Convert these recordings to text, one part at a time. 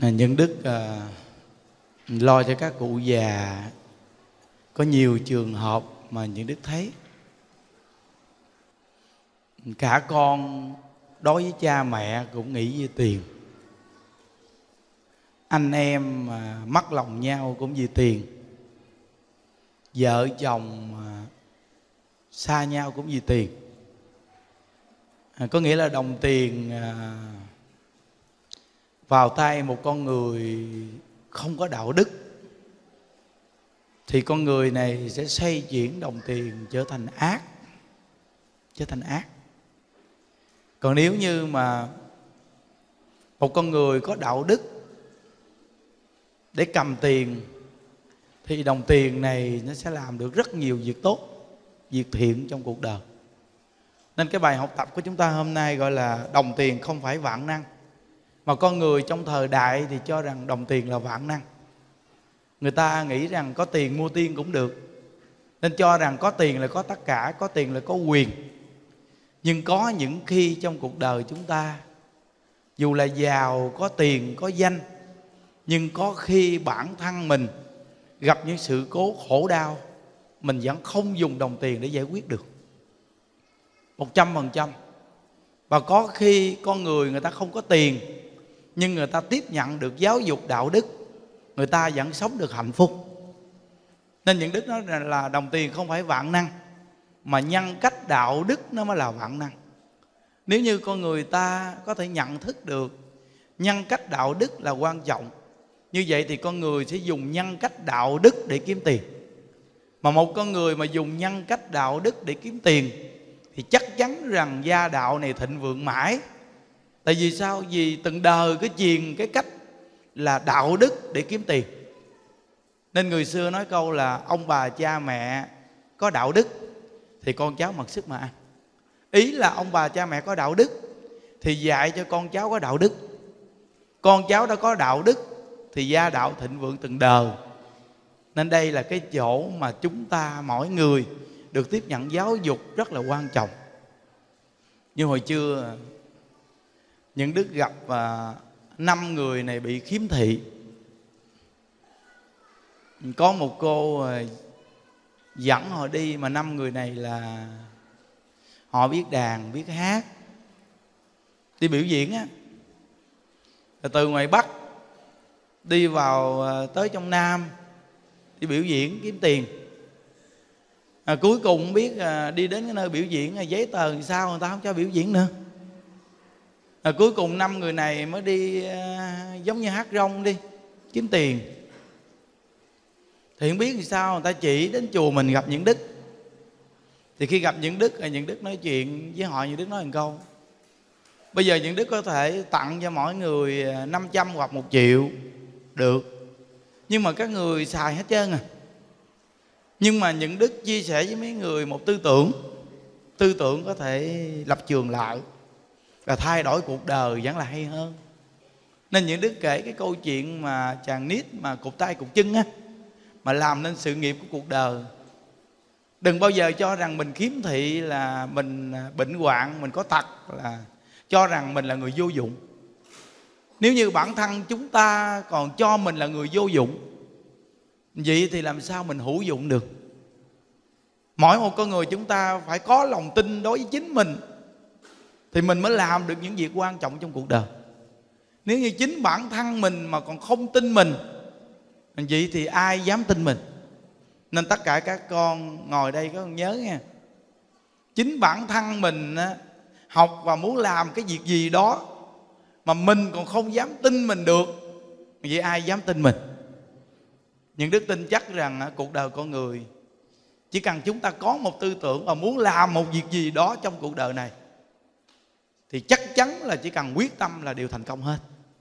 Những đức lo cho các cụ già. Có nhiều trường hợp mà những đức thấy cả con đối với cha mẹ cũng nghĩ về tiền, anh em mà mất lòng nhau cũng vì tiền, vợ chồng xa nhau cũng vì tiền. Có nghĩa là đồng tiền vào tay một con người không có đạo đức thì con người này sẽ xoay chuyển đồng tiền trở thành ác. Còn nếu như mà một con người có đạo đức để cầm tiền thì đồng tiền này nó sẽ làm được rất nhiều việc tốt, việc thiện trong cuộc đời. Nên cái bài học tập của chúng ta hôm nay gọi là đồng tiền không phải vạn năng. Mà con người trong thời đại thì cho rằng đồng tiền là vạn năng. Người ta nghĩ rằng có tiền mua tiên cũng được, nên cho rằng có tiền là có tất cả, có tiền là có quyền. Nhưng có những khi trong cuộc đời chúng ta, dù là giàu, có tiền, có danh, nhưng có khi bản thân mình gặp những sự cố khổ đau, mình vẫn không dùng đồng tiền để giải quyết được 100%. Và có khi con người ta không có tiền, nhưng người ta tiếp nhận được giáo dục đạo đức, người ta vẫn sống được hạnh phúc. Nên những đức nói là đồng tiền không phải vạn năng, mà nhân cách đạo đức nó mới là vạn năng. Nếu như con người ta có thể nhận thức được nhân cách đạo đức là quan trọng, như vậy thì con người sẽ dùng nhân cách đạo đức để kiếm tiền. Mà một con người mà dùng nhân cách đạo đức để kiếm tiền thì chắc chắn rằng gia đạo này thịnh vượng mãi. Tại vì sao? Vì từng đời cứ truyền cái cách là đạo đức để kiếm tiền. Nên người xưa nói câu là ông bà cha mẹ có đạo đức thì con cháu mặc sức mà ăn. Ý là ông bà cha mẹ có đạo đức thì dạy cho con cháu có đạo đức. Con cháu đã có đạo đức thì gia đạo thịnh vượng từng đời. Nên đây là cái chỗ mà chúng ta mỗi người được tiếp nhận giáo dục rất là quan trọng. Như hồi trưa những đức gặp 5 người này bị khiếm thị. Có một cô dẫn họ đi, mà 5 người này là họ biết đàn, biết hát, đi biểu diễn á. Từ ngoài Bắc đi vào tới trong Nam đi biểu diễn kiếm tiền. Cuối cùng không biết đi đến cái nơi biểu diễn giấy tờ làm sao người ta không cho biểu diễn nữa. Cuối cùng 5 người này mới đi giống như hát rong đi kiếm tiền. Thì không biết làm sao người ta chỉ đến chùa mình gặp những đức. Thì khi gặp những đức, những đức nói chuyện với họ, những đức nói một câu: bây giờ những đức có thể tặng cho mỗi người 500 hoặc 1 triệu được, nhưng mà các người xài hết trơn à. Nhưng mà những đức chia sẻ với mấy người một tư tưởng có thể lập trường lại và thay đổi cuộc đời vẫn là hay hơn. Nên những đức kể cái câu chuyện mà chàng nít mà cụt tay cụt chân á, mà làm nên sự nghiệp của cuộc đời. Đừng bao giờ cho rằng mình khiếm thị là mình bệnh hoạn, mình có tật, là cho rằng mình là người vô dụng. Nếu như bản thân chúng ta còn cho mình là người vô dụng, vậy thì làm sao mình hữu dụng được? Mỗi một con người chúng ta phải có lòng tin đối với chính mình thì mình mới làm được những việc quan trọng trong cuộc đời. Nếu như chính bản thân mình mà còn không tin mình, vậy thì ai dám tin mình? Nên tất cả các con ngồi đây các con nhớ nha, chính bản thân mình học và muốn làm cái việc gì đó mà mình còn không dám tin mình được, vậy ai dám tin mình? Những đức tin chắc rằng cuộc đời con người chỉ cần chúng ta có một tư tưởng và muốn làm một việc gì đó trong cuộc đời này thì chắc chắn là chỉ cần quyết tâm là đều thành công hết.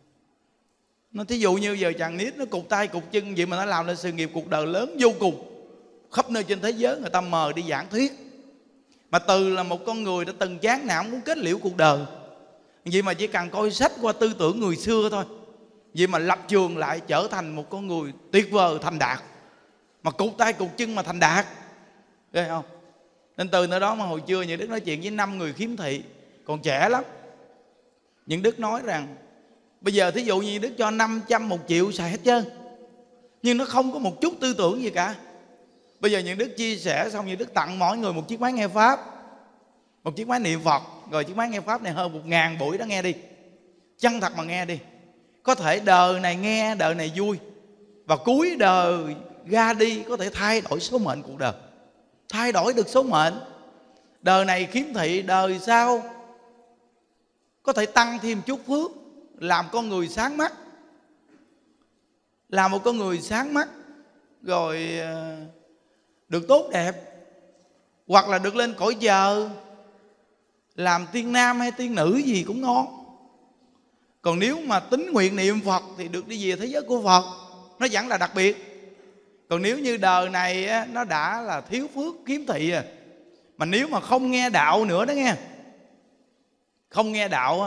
Nó thí dụ như giờ chàng nít nó cụt tay cụt chân, vậy mà nó làm nên sự nghiệp cuộc đời lớn vô cùng. Khắp nơi trên thế giới người ta mời đi giảng thuyết. Mà từ là một con người đã từng chán nản muốn kết liễu cuộc đời, vậy mà chỉ cần coi sách qua tư tưởng người xưa thôi, vậy mà lập trường lại trở thành một con người tuyệt vời thành đạt. Mà cụt tay cụt chân mà thành đạt, ghê không? Nên từ nơi đó mà hồi trưa những đức nói chuyện với 5 người khiếm thị, còn trẻ lắm. Những đức nói rằng Bây giờ thí dụ như Đức cho 500, 1 triệu xài hết trơn, nhưng nó không có một chút tư tưởng gì cả. Bây giờ những Đức chia sẻ xong, những Đức tặng mỗi người một chiếc máy nghe Pháp, một chiếc máy niệm Phật. Rồi chiếc máy nghe Pháp này hơn 1000 buổi đó, nghe đi, chân thật mà nghe đi. Có thể đời này nghe, đời này vui, và cuối đời ra đi có thể thay đổi số mệnh cuộc đời, thay đổi được số mệnh. Đời này khiếm thị, đời sau có thể tăng thêm chút phước, làm con người sáng mắt, làm một con người sáng mắt, rồi được tốt đẹp, hoặc là được lên cõi trời làm tiên nam hay tiên nữ gì cũng ngon. Còn nếu mà tín nguyện niệm Phật thì được đi về thế giới của Phật, nó vẫn là đặc biệt. Còn nếu như đời này nó đã là thiếu phước, khiếm thị mà nếu mà không nghe đạo nữa đó nghe, không nghe đạo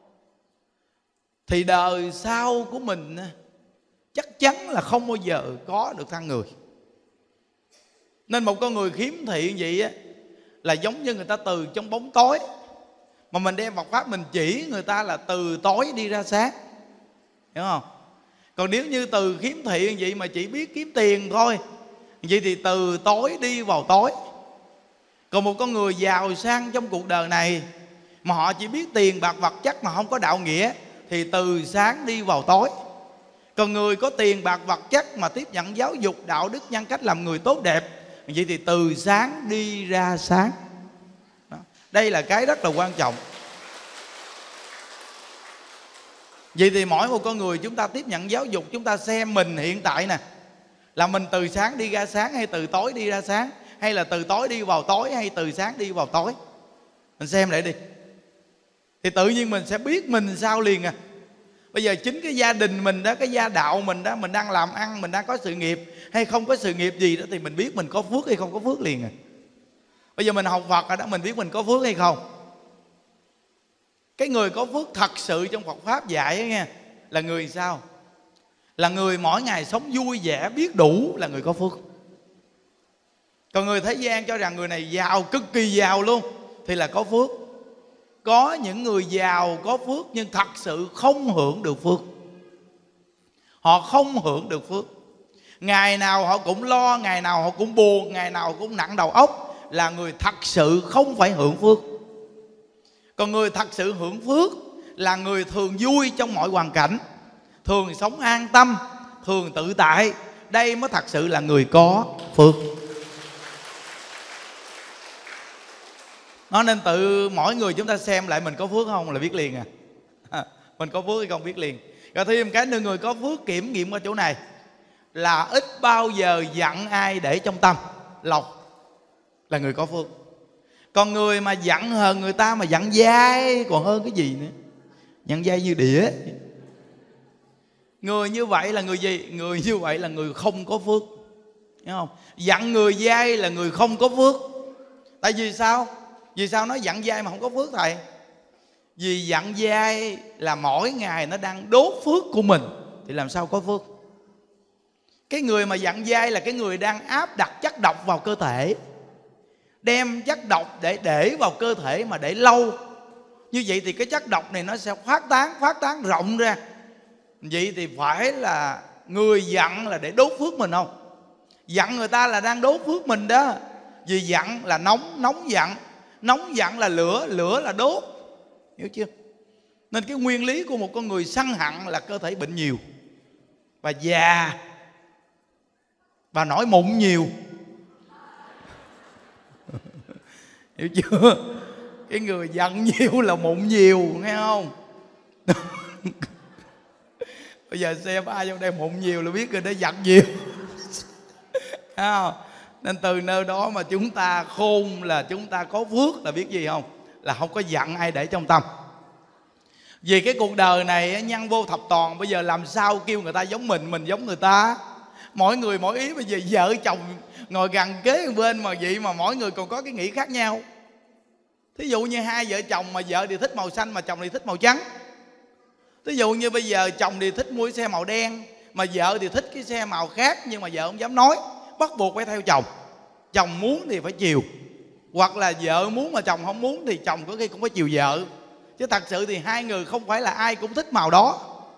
thì đời sau của mình chắc chắn là không bao giờ có được thăng người. Nên một con người khiếm thị như vậy là giống như người ta từ trong bóng tối, mà mình đem Phật Pháp mình chỉ người ta là từ tối đi ra sáng, hiểu không? Còn nếu như từ khiếm thị như vậy mà chỉ biết kiếm tiền thôi, vậy thì từ tối đi vào tối. Còn một con người giàu sang trong cuộc đời này mà họ chỉ biết tiền bạc vật chất mà không có đạo nghĩa, thì từ sáng đi vào tối. Còn người có tiền bạc vật chất mà tiếp nhận giáo dục đạo đức nhân cách, làm người tốt đẹp, vậy thì từ sáng đi ra sáng. Đó. Đây là cái rất là quan trọng. Vậy thì mỗi một con người chúng ta tiếp nhận giáo dục, chúng ta xem mình hiện tại nè, là mình từ sáng đi ra sáng, hay từ tối đi ra sáng, hay là từ tối đi vào tối, hay từ sáng đi vào tối. Mình xem lại đi, thì tự nhiên mình sẽ biết mình sao liền à. Bây giờ chính cái gia đình mình đó, cái gia đạo mình đó, mình đang làm ăn, mình đang có sự nghiệp hay không có sự nghiệp gì đó, thì mình biết mình có phước hay không có phước liền à. Bây giờ mình học Phật rồi đó, mình biết mình có phước hay không. Cái người có phước thật sự trong Phật Pháp dạy đó nghe, là người sao? Là người mỗi ngày sống vui vẻ, biết đủ, là người có phước. Còn người thế gian cho rằng người này giàu, cực kỳ giàu luôn, thì là có phước. Có những người giàu có phước nhưng thật sự không hưởng được phước. Họ không hưởng được phước. Ngày nào họ cũng lo, ngày nào họ cũng buồn, ngày nào cũng nặng đầu óc, là người thật sự không phải hưởng phước. Còn người thật sự hưởng phước là người thường vui trong mọi hoàn cảnh, thường sống an tâm, thường tự tại. Đây mới thật sự là người có phước. Nó nên tự mỗi người chúng ta xem lại mình có phước không là biết liền à. Mình có phước hay không biết liền. Rồi thêm cái nữa, người có phước kiểm nghiệm qua chỗ này là ít bao giờ giận ai để trong tâm lòng, là người có phước. Còn người mà giận hờn người ta, mà giận dai còn hơn cái gì nữa, giận dai như đĩa. Người như vậy là người gì? Người như vậy là người không có phước, hiểu không? Giận người dai là người không có phước. Tại vì sao? Vì sao nói giận dai mà không có phước thầy? Vì giận dai là mỗi ngày nó đang đốt phước của mình, thì làm sao có phước? Cái người mà giận dai là cái người đang áp đặt chất độc vào cơ thể, đem chất độc để vào cơ thể mà để lâu. Như vậy thì cái chất độc này nó sẽ phát tán rộng ra. Vậy thì phải là người giận là để đốt phước mình không? Giận người ta là đang đốt phước mình đó. Vì giận là nóng giận, nóng giận là lửa là đốt, hiểu chưa? Nên cái nguyên lý của một con người sân hận là cơ thể bệnh nhiều, và già, và nổi mụn nhiều. Hiểu chưa? Cái người giận nhiều là mụn nhiều, nghe không? Bây giờ xem ai trong đây mụn nhiều là biết người đó giận nhiều. Thấy không? Nên từ nơi đó mà chúng ta khôn là chúng ta có phước là biết gì không? Là không có giận ai để trong tâm. Vì cái cuộc đời này nhân vô thập toàn, bây giờ làm sao kêu người ta giống mình giống người ta? Mỗi người mỗi ý. Bây giờ vợ chồng ngồi gần kế bên mà vậy mà mỗi người còn có cái nghĩ khác nhau. Thí dụ như hai vợ chồng mà vợ thì thích màu xanh mà chồng thì thích màu trắng. Thí dụ như bây giờ chồng thì thích mua xe màu đen mà vợ thì thích cái xe màu khác, nhưng mà vợ không dám nói, bắt buộc phải theo chồng. Chồng muốn thì phải chiều, hoặc là vợ muốn mà chồng không muốn thì chồng có khi cũng phải chiều vợ. Chứ thật sự thì hai người không phải là ai cũng thích màu đó.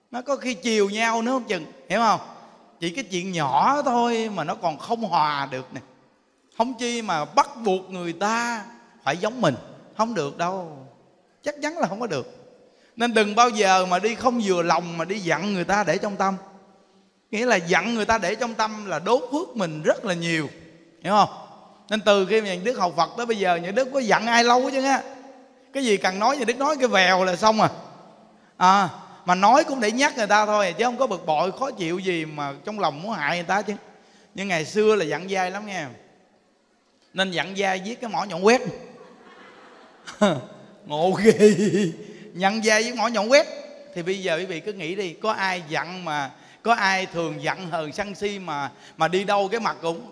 Nó có khi chiều nhau nữa không chừng, hiểu không? Chỉ cái chuyện nhỏ thôi mà nó còn không hòa được nè. Không chi mà bắt buộc người ta phải giống mình, không được đâu, chắc chắn là không có được. Nên đừng bao giờ mà đi không vừa lòng mà đi giận người ta để trong tâm. Nghĩa là giận người ta để trong tâm là đốt phước mình rất là nhiều, hiểu không? Nên từ khi mà Nhà Đức học Phật tới bây giờ, Nhà Đức có giận ai lâu chứ á. Cái gì cần nói Nhà Đức nói cái vèo là xong à. Mà nói cũng để nhắc người ta thôi, chứ không có bực bội khó chịu gì mà trong lòng muốn hại người ta chứ. Nhưng ngày xưa là giận dai lắm nha. Nên giận dai viết cái mỏ nhọn quét. Ngộ ghê. Giận dai với mỏ nhọn quét. Thì bây giờ quý vị cứ nghĩ đi, có ai giận mà, có ai thường giận hờn sân si mà đi đâu cái mặt cũng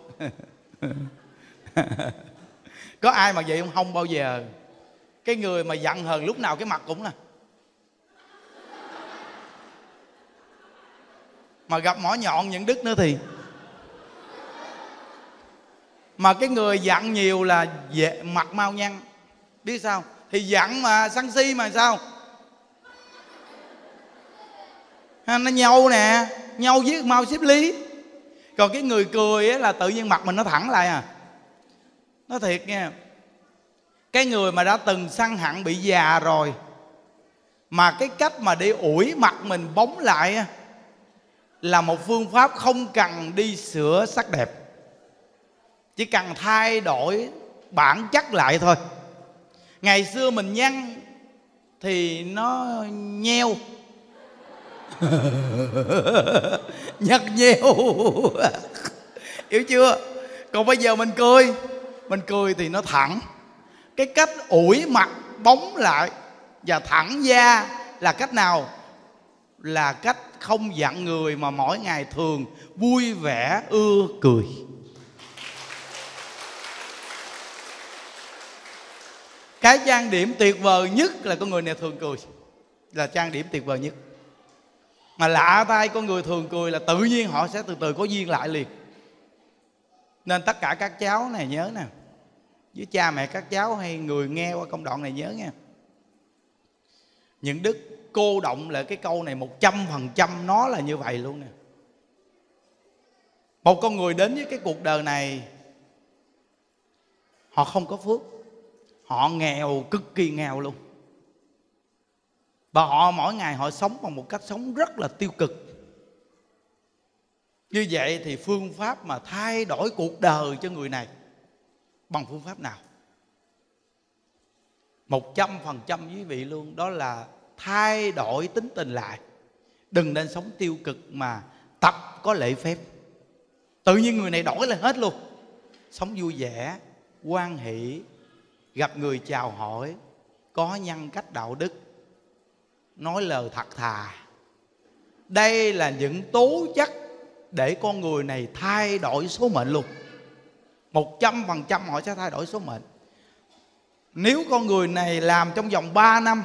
có ai mà vậy không? Không bao giờ. Cái người mà giận hờn lúc nào cái mặt cũng nè. Mà gặp mỏ nhọn những đức nữa thì, mà cái người giận nhiều là mặt mau nhăn. Biết sao? Thì giận mà sân si mà sao? Nó nhâu nè, nhâu với mau xếp lý. Còn cái người cười á là tự nhiên mặt mình nó thẳng lại à. Nói thiệt nha, cái người mà đã từng săn hận bị già rồi, mà cái cách mà để ủi mặt mình bóng lại là một phương pháp không cần đi sửa sắc đẹp, chỉ cần thay đổi bản chất lại thôi. Ngày xưa mình nhăn thì nó nheo nhăn nheo hiểu chưa? Còn bây giờ mình cười thì nó thẳng. Cái cách ủi mặt bóng lại và thẳng da là cách nào? Là cách không giận người mà mỗi ngày thường vui vẻ ưa cười. Cái trang điểm tuyệt vời nhất là con người này thường cười, là trang điểm tuyệt vời nhất. Mà lạ thay, con người thường cười là tự nhiên họ sẽ từ từ có duyên lại liền. Nên tất cả các cháu này nhớ nè, với cha mẹ các cháu hay người nghe qua công đoạn này nhớ nha. Những đức cô động lại cái câu này 100%, nó là như vậy luôn nè. Một con người đến với cái cuộc đời này, họ không có phước, họ nghèo, cực kỳ nghèo luôn. Và họ mỗi ngày họ sống bằng một cách sống rất là tiêu cực. Như vậy thì phương pháp mà thay đổi cuộc đời cho người này bằng phương pháp nào? 100% quý vị luôn, đó là thay đổi tính tình lại. Đừng nên sống tiêu cực mà tập có lễ phép. Tự nhiên người này đổi lại hết luôn. Sống vui vẻ, hoan hỷ, gặp người chào hỏi, có nhân cách đạo đức, nói lời thật thà. Đây là những tố chất để con người này thay đổi số mệnh luôn. 100% họ sẽ thay đổi số mệnh. Nếu con người này làm trong vòng 3 năm,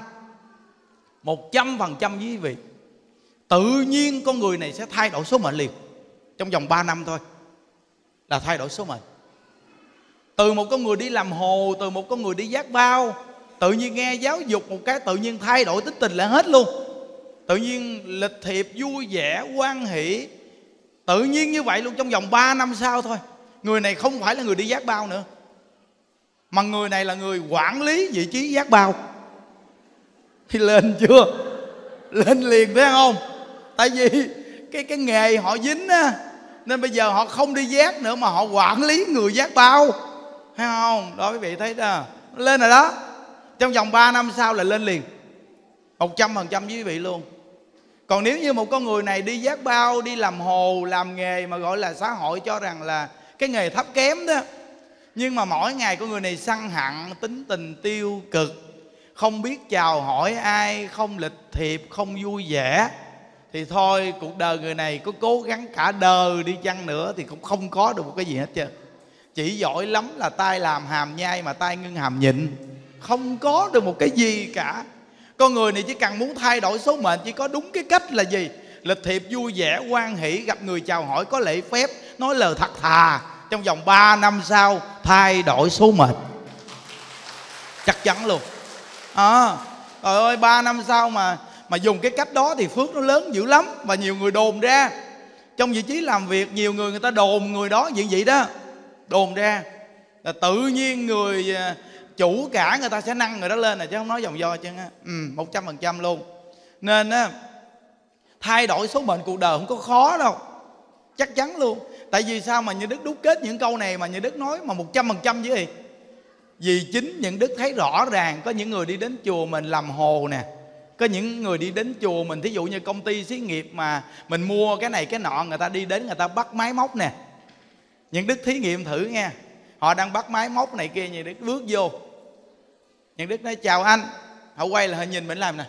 100% quý vị, tự nhiên con người này sẽ thay đổi số mệnh liền. Trong vòng 3 năm thôi là thay đổi số mệnh. Từ một con người đi làm hồ, từ một con người đi vác bao, tự nhiên nghe giáo dục một cái tự nhiên thay đổi tính tình lại hết luôn. Tự nhiên lịch thiệp, vui vẻ, hoan hỷ. Tự nhiên như vậy luôn, trong vòng 3 năm sau thôi. Người này không phải là người đi vác bao nữa, mà người này là người quản lý vị trí vác bao. Thì lên chưa? Lên liền thấy không? Tại vì cái nghề họ dính á, nên bây giờ họ không đi vác nữa mà họ quản lý người vác bao. Thấy không? Đó quý vị thấy đó, lên rồi đó. Trong vòng 3 năm sau là lên liền, 100% với quý vị luôn. Còn nếu như một con người này đi vác bao, đi làm hồ, làm nghề mà gọi là xã hội cho rằng là cái nghề thấp kém đó, nhưng mà mỗi ngày con người này sân hận, tính tình tiêu cực, không biết chào hỏi ai, không lịch thiệp, không vui vẻ, thì thôi cuộc đời người này có cố gắng cả đời đi chăng nữa thì cũng không có được một cái gì hết trơn. Chỉ giỏi lắm là tay làm hàm nhai mà tay ngưng hàm nhịn, không có được một cái gì cả. Con người này chỉ cần muốn thay đổi số mệnh, chỉ có đúng cái cách là gì? Lịch thiệp, vui vẻ, hoan hỷ, gặp người chào hỏi, có lễ phép, nói lời thật thà. Trong vòng 3 năm sau thay đổi số mệnh, chắc chắn luôn. Trời ơi, 3 năm sau mà mà dùng cái cách đó thì phước nó lớn dữ lắm. Và nhiều người đồn ra trong vị trí làm việc, nhiều người ta đồn người đó như vậy đó, đồn ra là tự nhiên người chủ cả người ta sẽ nâng người đó lên, chứ không nói vòng vo chứ. 100% luôn. Nên á, thay đổi số mệnh cuộc đời không có khó đâu, chắc chắn luôn. Tại vì sao mà Như Đức đúc kết những câu này mà Như Đức nói mà 100% chứ gì? Vì chính Những Đức thấy rõ ràng có những người đi đến chùa mình làm hồ nè, có những người đi đến chùa mình, thí dụ như công ty xí nghiệp mà mình mua cái này cái nọ, người ta đi đến người ta bắt máy móc nè. Những Đức thí nghiệm thử nha, họ đang bắt máy móc này kia, Những Đức bước vô, Những Đức nói chào anh, họ quay lại họ nhìn mình làm nè.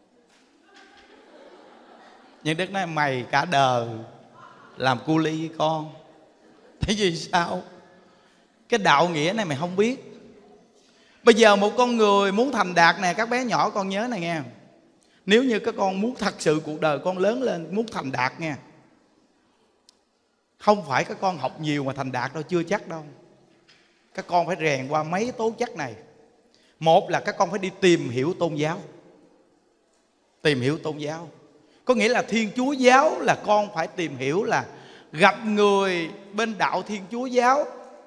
Những Đức nói mày cả đời làm cu ly với con. Thế vì sao? Cái đạo nghĩa này mày không biết. Bây giờ một con người muốn thành đạt nè, các bé nhỏ con nhớ này nghe, nếu như các con muốn thật sự cuộc đời con lớn lên, muốn thành đạt nha, không phải các con học nhiều mà thành đạt đâu, chưa chắc đâu. Các con phải rèn qua mấy tố chất này. Một là các con phải đi tìm hiểu tôn giáo. Tìm hiểu tôn giáo có nghĩa là Thiên Chúa giáo là con phải tìm hiểu, là gặp người bên đạo Thiên Chúa giáo,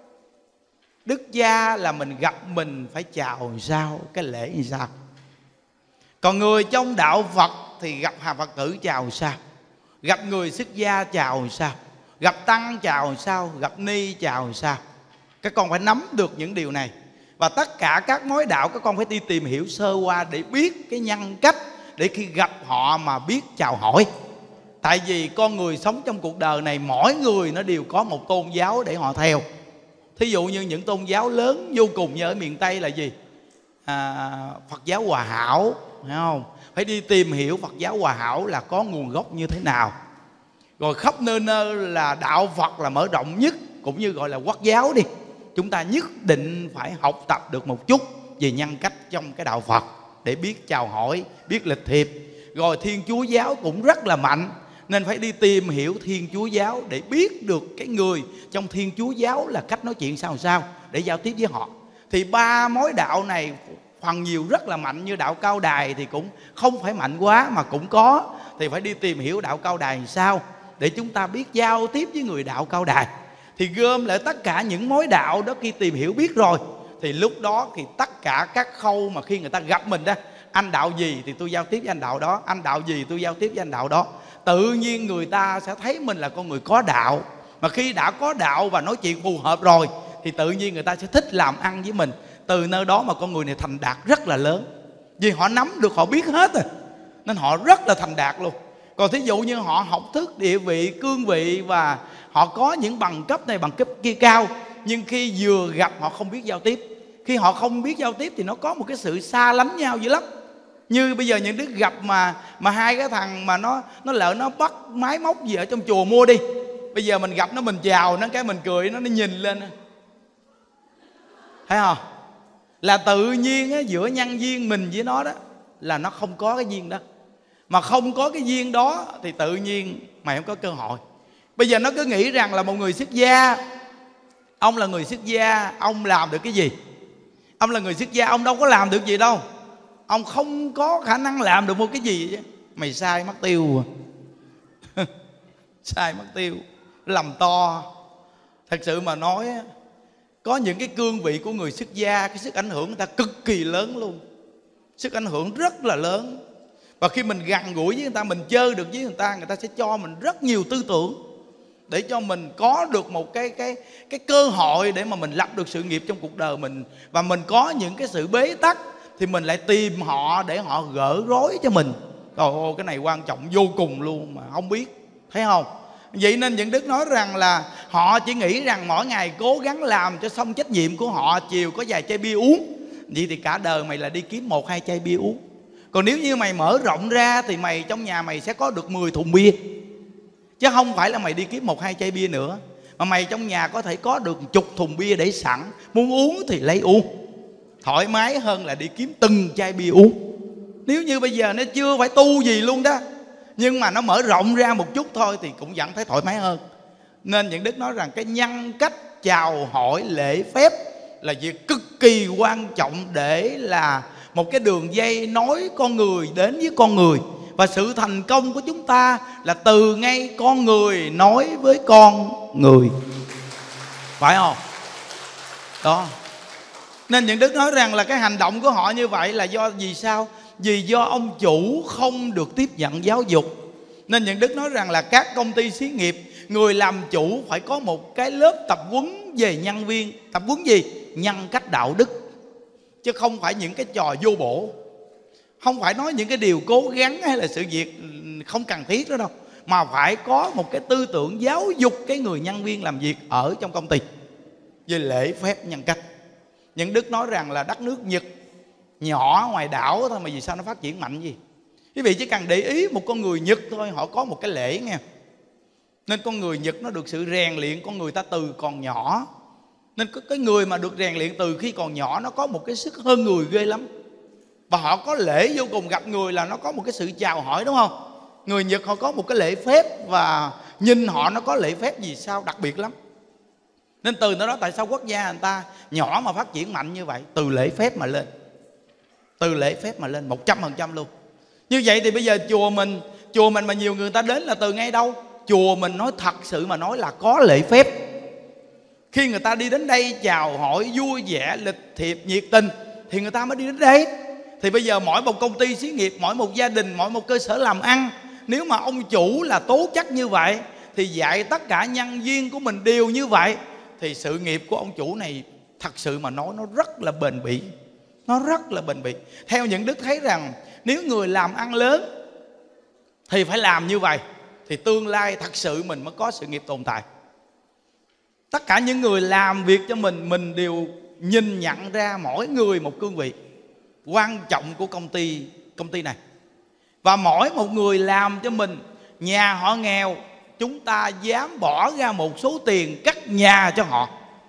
Đức cha là mình gặp mình phải chào làm sao, cái lễ như sao. Còn người trong đạo Phật thì gặp hàng Phật tử chào làm sao, gặp người xuất gia chào làm sao, gặp tăng chào làm sao, gặp ni chào làm sao. Các con phải nắm được những điều này. Và tất cả các mối đạo các con phải đi tìm hiểu sơ qua để biết cái nhân cách, để khi gặp họ mà biết chào hỏi. Tại vì con người sống trong cuộc đời này, mỗi người nó đều có một tôn giáo để họ theo. Thí dụ như những tôn giáo lớn vô cùng như ở miền Tây là gì? Phật giáo Hòa Hảo, phải không? Phải đi tìm hiểu Phật giáo Hòa Hảo là có nguồn gốc như thế nào. Rồi khắp nơi nơi là đạo Phật là mở rộng nhất, cũng như gọi là Quốc giáo đi. Chúng ta nhất định phải học tập được một chút về nhân cách trong cái đạo Phật để biết chào hỏi, biết lịch thiệp. Rồi Thiên Chúa giáo cũng rất là mạnh, nên phải đi tìm hiểu Thiên Chúa giáo để biết được cái người trong Thiên Chúa giáo là cách nói chuyện sao để giao tiếp với họ. Thì ba mối đạo này phần nhiều rất là mạnh. Như đạo Cao Đài thì cũng không phải mạnh quá mà cũng có, thì phải đi tìm hiểu đạo Cao Đài làm sao để chúng ta biết giao tiếp với người đạo Cao Đài. Thì gom lại tất cả những mối đạo đó, khi tìm hiểu biết rồi thì lúc đó thì tất cả các khâu mà khi người ta gặp mình đó, anh đạo gì thì tôi giao tiếp với anh đạo đó, anh đạo gì tôi giao tiếp với anh đạo đó. Tự nhiên người ta sẽ thấy mình là con người có đạo. Mà khi đã có đạo và nói chuyện phù hợp rồi thì tự nhiên người ta sẽ thích làm ăn với mình. Từ nơi đó mà con người này thành đạt rất là lớn. Vì họ nắm được, họ biết hết rồi, nên họ rất là thành đạt luôn. Còn thí dụ như họ học thức địa vị, cương vị và họ có những bằng cấp này bằng cấp kia cao, nhưng khi vừa gặp họ không biết giao tiếp. Khi họ không biết giao tiếp thì nó có một cái sự xa lánh nhau dữ lắm. Như bây giờ những đứa gặp mà hai cái thằng mà nó lỡ nó bắt máy móc gì ở trong chùa mua đi. Bây giờ mình gặp nó, mình chào nó cái mình cười, nó nhìn lên, thấy không? Là tự nhiên á, giữa nhân duyên mình với nó đó là nó không có cái duyên đó. Mà không có cái duyên đó thì tự nhiên mày không có cơ hội. Bây giờ nó cứ nghĩ rằng là một người xuất gia, ông là người xuất gia, ông làm được cái gì? Ông là người xuất gia, ông đâu có làm được gì đâu. Ông không có khả năng làm được một cái gì chứ. Mày sai mất tiêu à. Sai mất tiêu, làm to. Thật sự mà nói, có những cái cương vị của người xuất gia, cái sức ảnh hưởng người ta cực kỳ lớn luôn. Sức ảnh hưởng rất là lớn. Và khi mình gần gũi với người ta, mình chơi được với người ta sẽ cho mình rất nhiều tư tưởng để cho mình có được một cái cơ hội để mà mình lập được sự nghiệp trong cuộc đời mình. Và mình có những cái sự bế tắc thì mình lại tìm họ để họ gỡ rối cho mình. Trời ơi, cái này quan trọng vô cùng luôn mà không biết, thấy không? Vậy nên những Đức nói rằng là họ chỉ nghĩ rằng mỗi ngày cố gắng làm cho xong trách nhiệm của họ, chiều có vài chai bia uống. Vậy thì cả đời mày là đi kiếm 1-2 chai bia uống. Còn nếu như mày mở rộng ra thì mày trong nhà mày sẽ có được 10 thùng bia. Chứ không phải là mày đi kiếm 1-2 chai bia nữa, mà mày trong nhà có thể có được 10 thùng bia để sẵn. Muốn uống thì lấy uống, thoải mái hơn là đi kiếm từng chai bia uống. Nếu như bây giờ nó chưa phải tu gì luôn đó, nhưng mà nó mở rộng ra một chút thôi thì cũng vẫn thấy thoải mái hơn. Nên những Đức nói rằng cái nhân cách chào hỏi lễ phép là việc cực kỳ quan trọng để là một cái đường dây nối con người đến với con người. Và sự thành công của chúng ta là từ ngay con người nói với con người, phải không? Đó. Nên những đức nói rằng là cái hành động của họ như vậy là do vì sao? Vì do ông chủ không được tiếp nhận giáo dục. Nên những đức nói rằng là các công ty xí nghiệp, người làm chủ phải có một cái lớp tập huấn về nhân viên. Tập huấn gì? Nhân cách đạo đức, chứ không phải những cái trò vô bổ, không phải nói những cái điều cố gắng hay là sự việc không cần thiết đó đâu, mà phải có một cái tư tưởng giáo dục cái người nhân viên làm việc ở trong công ty về lễ phép nhân cách. Những đức nói rằng là đất nước Nhật nhỏ ngoài đảo thôi mà vì sao nó phát triển mạnh gì? Quý vị chỉ cần để ý một con người Nhật thôi, họ có một cái lễ nghe. Nên con người Nhật nó được sự rèn luyện con người ta từ còn nhỏ. Nên cái người mà được rèn luyện từ khi còn nhỏ nó có một cái sức hơn người ghê lắm. Và họ có lễ vô cùng, gặp người là nó có một cái sự chào hỏi, đúng không? Người Nhật họ có một cái lễ phép, và nhìn họ nó có lễ phép gì sao đặc biệt lắm. Nên từ đó tại sao quốc gia người ta nhỏ mà phát triển mạnh như vậy? Từ lễ phép mà lên. Từ lễ phép mà lên 100% luôn. Như vậy thì bây giờ chùa mình mà nhiều người ta đến là từ ngay đâu? Chùa mình nói thật sự mà nói là có lễ phép. Khi người ta đi đến đây chào hỏi vui vẻ, lịch thiệp, nhiệt tình thì người ta mới đi đến đây. Thì bây giờ mỗi một công ty xí nghiệp, mỗi một gia đình, mỗi một cơ sở làm ăn, nếu mà ông chủ là tố chất như vậy thì dạy tất cả nhân viên của mình đều như vậy, thì sự nghiệp của ông chủ này thật sự mà nói nó rất là bền bỉ. Nó rất là bền bỉ. Theo những đức thấy rằng nếu người làm ăn lớn thì phải làm như vậy, thì tương lai thật sự mình mới có sự nghiệp tồn tại. Tất cả những người làm việc cho mình đều nhìn nhận ra mỗi người một cương vị quan trọng của công ty này. Và mỗi một người làm cho mình, nhà họ nghèo, chúng ta dám bỏ ra một số tiền cất nhà cho họ,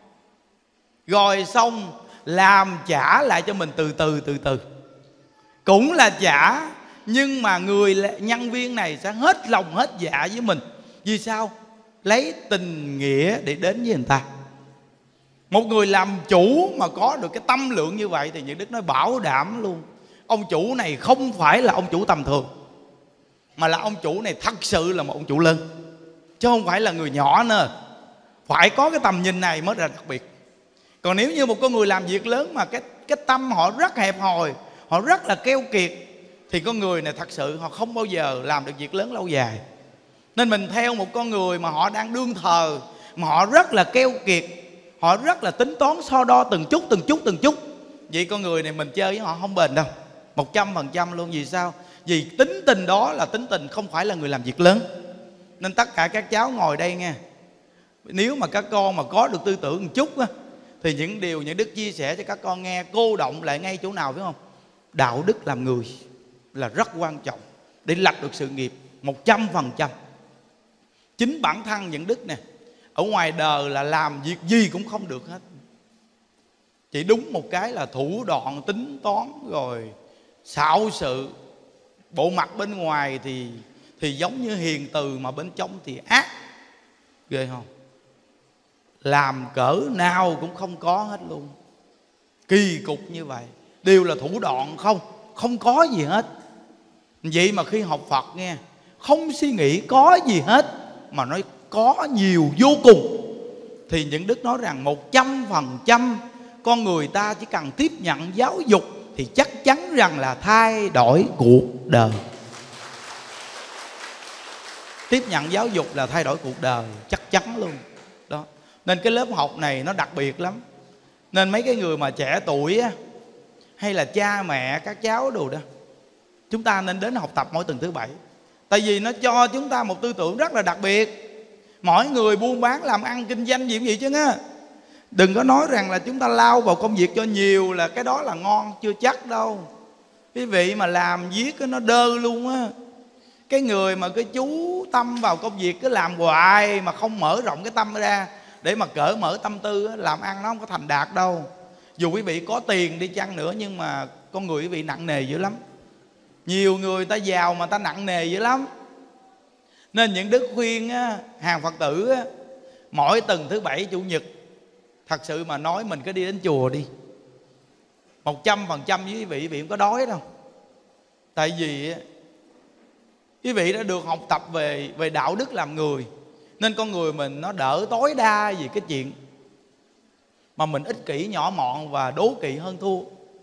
rồi xong làm trả lại cho mình từ từ. Cũng là trả, nhưng mà người nhân viên này sẽ hết lòng hết dạ với mình. Vì sao? Lấy tình nghĩa để đến với người ta. Một người làm chủ mà có được cái tâm lượng như vậy thì những đức nói bảo đảm luôn, ông chủ này không phải là ông chủ tầm thường, mà là ông chủ này thật sự là một ông chủ lớn, chứ không phải là người nhỏ nữa. Phải có cái tầm nhìn này mới là đặc biệt. Còn nếu như một con người làm việc lớn mà cái tâm họ rất hẹp hòi, họ rất là keo kiệt, thì con người này thật sự họ không bao giờ làm được việc lớn lâu dài. Nên mình theo một con người mà họ đang đương thờ, mà họ rất là keo kiệt, họ rất là tính toán so đo từng chút, vậy con người này mình chơi với họ không bền đâu, 100% luôn. Vì sao? Vì tính tình đó là tính tình không phải là người làm việc lớn. Nên tất cả các cháu ngồi đây nghe, nếu mà các con mà có được tư tưởng một chút á, thì những điều những đức chia sẻ cho các con nghe cô động lại ngay chỗ nào, biết không? Đạo đức làm người là rất quan trọng để lập được sự nghiệp 100%. Chính bản thân những đức nè, ở ngoài đời là làm việc gì cũng không được hết. Chỉ đúng một cái là thủ đoạn tính toán rồi xạo sự. Bộ mặt bên ngoài thì giống như hiền từ, mà bên trong thì ác ghê không? Làm cỡ nào cũng không có hết luôn. Kỳ cục như vậy, đều là thủ đoạn không có gì hết. Vậy mà khi học Phật nghe, không suy nghĩ có gì hết, mà nói có nhiều vô cùng. Thì những đức nói rằng 100% con người ta chỉ cần tiếp nhận giáo dục thì chắc chắn rằng là thay đổi cuộc đời. Tiếp nhận giáo dục là thay đổi cuộc đời, chắc chắn luôn đó. Nên cái lớp học này nó đặc biệt lắm. Nên mấy cái người mà trẻ tuổi á, hay là cha mẹ các cháu đồ đó, chúng ta nên đến học tập mỗi tuần thứ Bảy. Tại vì nó cho chúng ta một tư tưởng rất là đặc biệt. Mỗi người buôn bán làm ăn kinh doanh gì cũng vậy chứ á. Đừng có nói rằng là chúng ta lao vào công việc cho nhiều là cái đó là ngon, chưa chắc đâu. Quý vị mà làm viết nó đơ luôn á. Cái người mà cái chú tâm vào công việc cứ làm hoài mà không mở rộng cái tâm ra để mà cởi mở tâm tư á, làm ăn nó không có thành đạt đâu. Dù quý vị có tiền đi chăng nữa, nhưng mà con người quý vị nặng nề dữ lắm. Nhiều người ta giàu mà ta nặng nề dữ lắm. Nên những đức khuyên á, hàng Phật tử á, mỗi tuần thứ Bảy Chủ nhật, thật sự mà nói mình cứ đi đến chùa đi. 100% với quý vị không có đói đâu. Tại vì Quý vị đã được học tập về đạo đức làm người, nên con người mình nó đỡ tối đa vì cái chuyện mà mình ích kỷ, nhỏ mọn và đố kỵ hơn thua.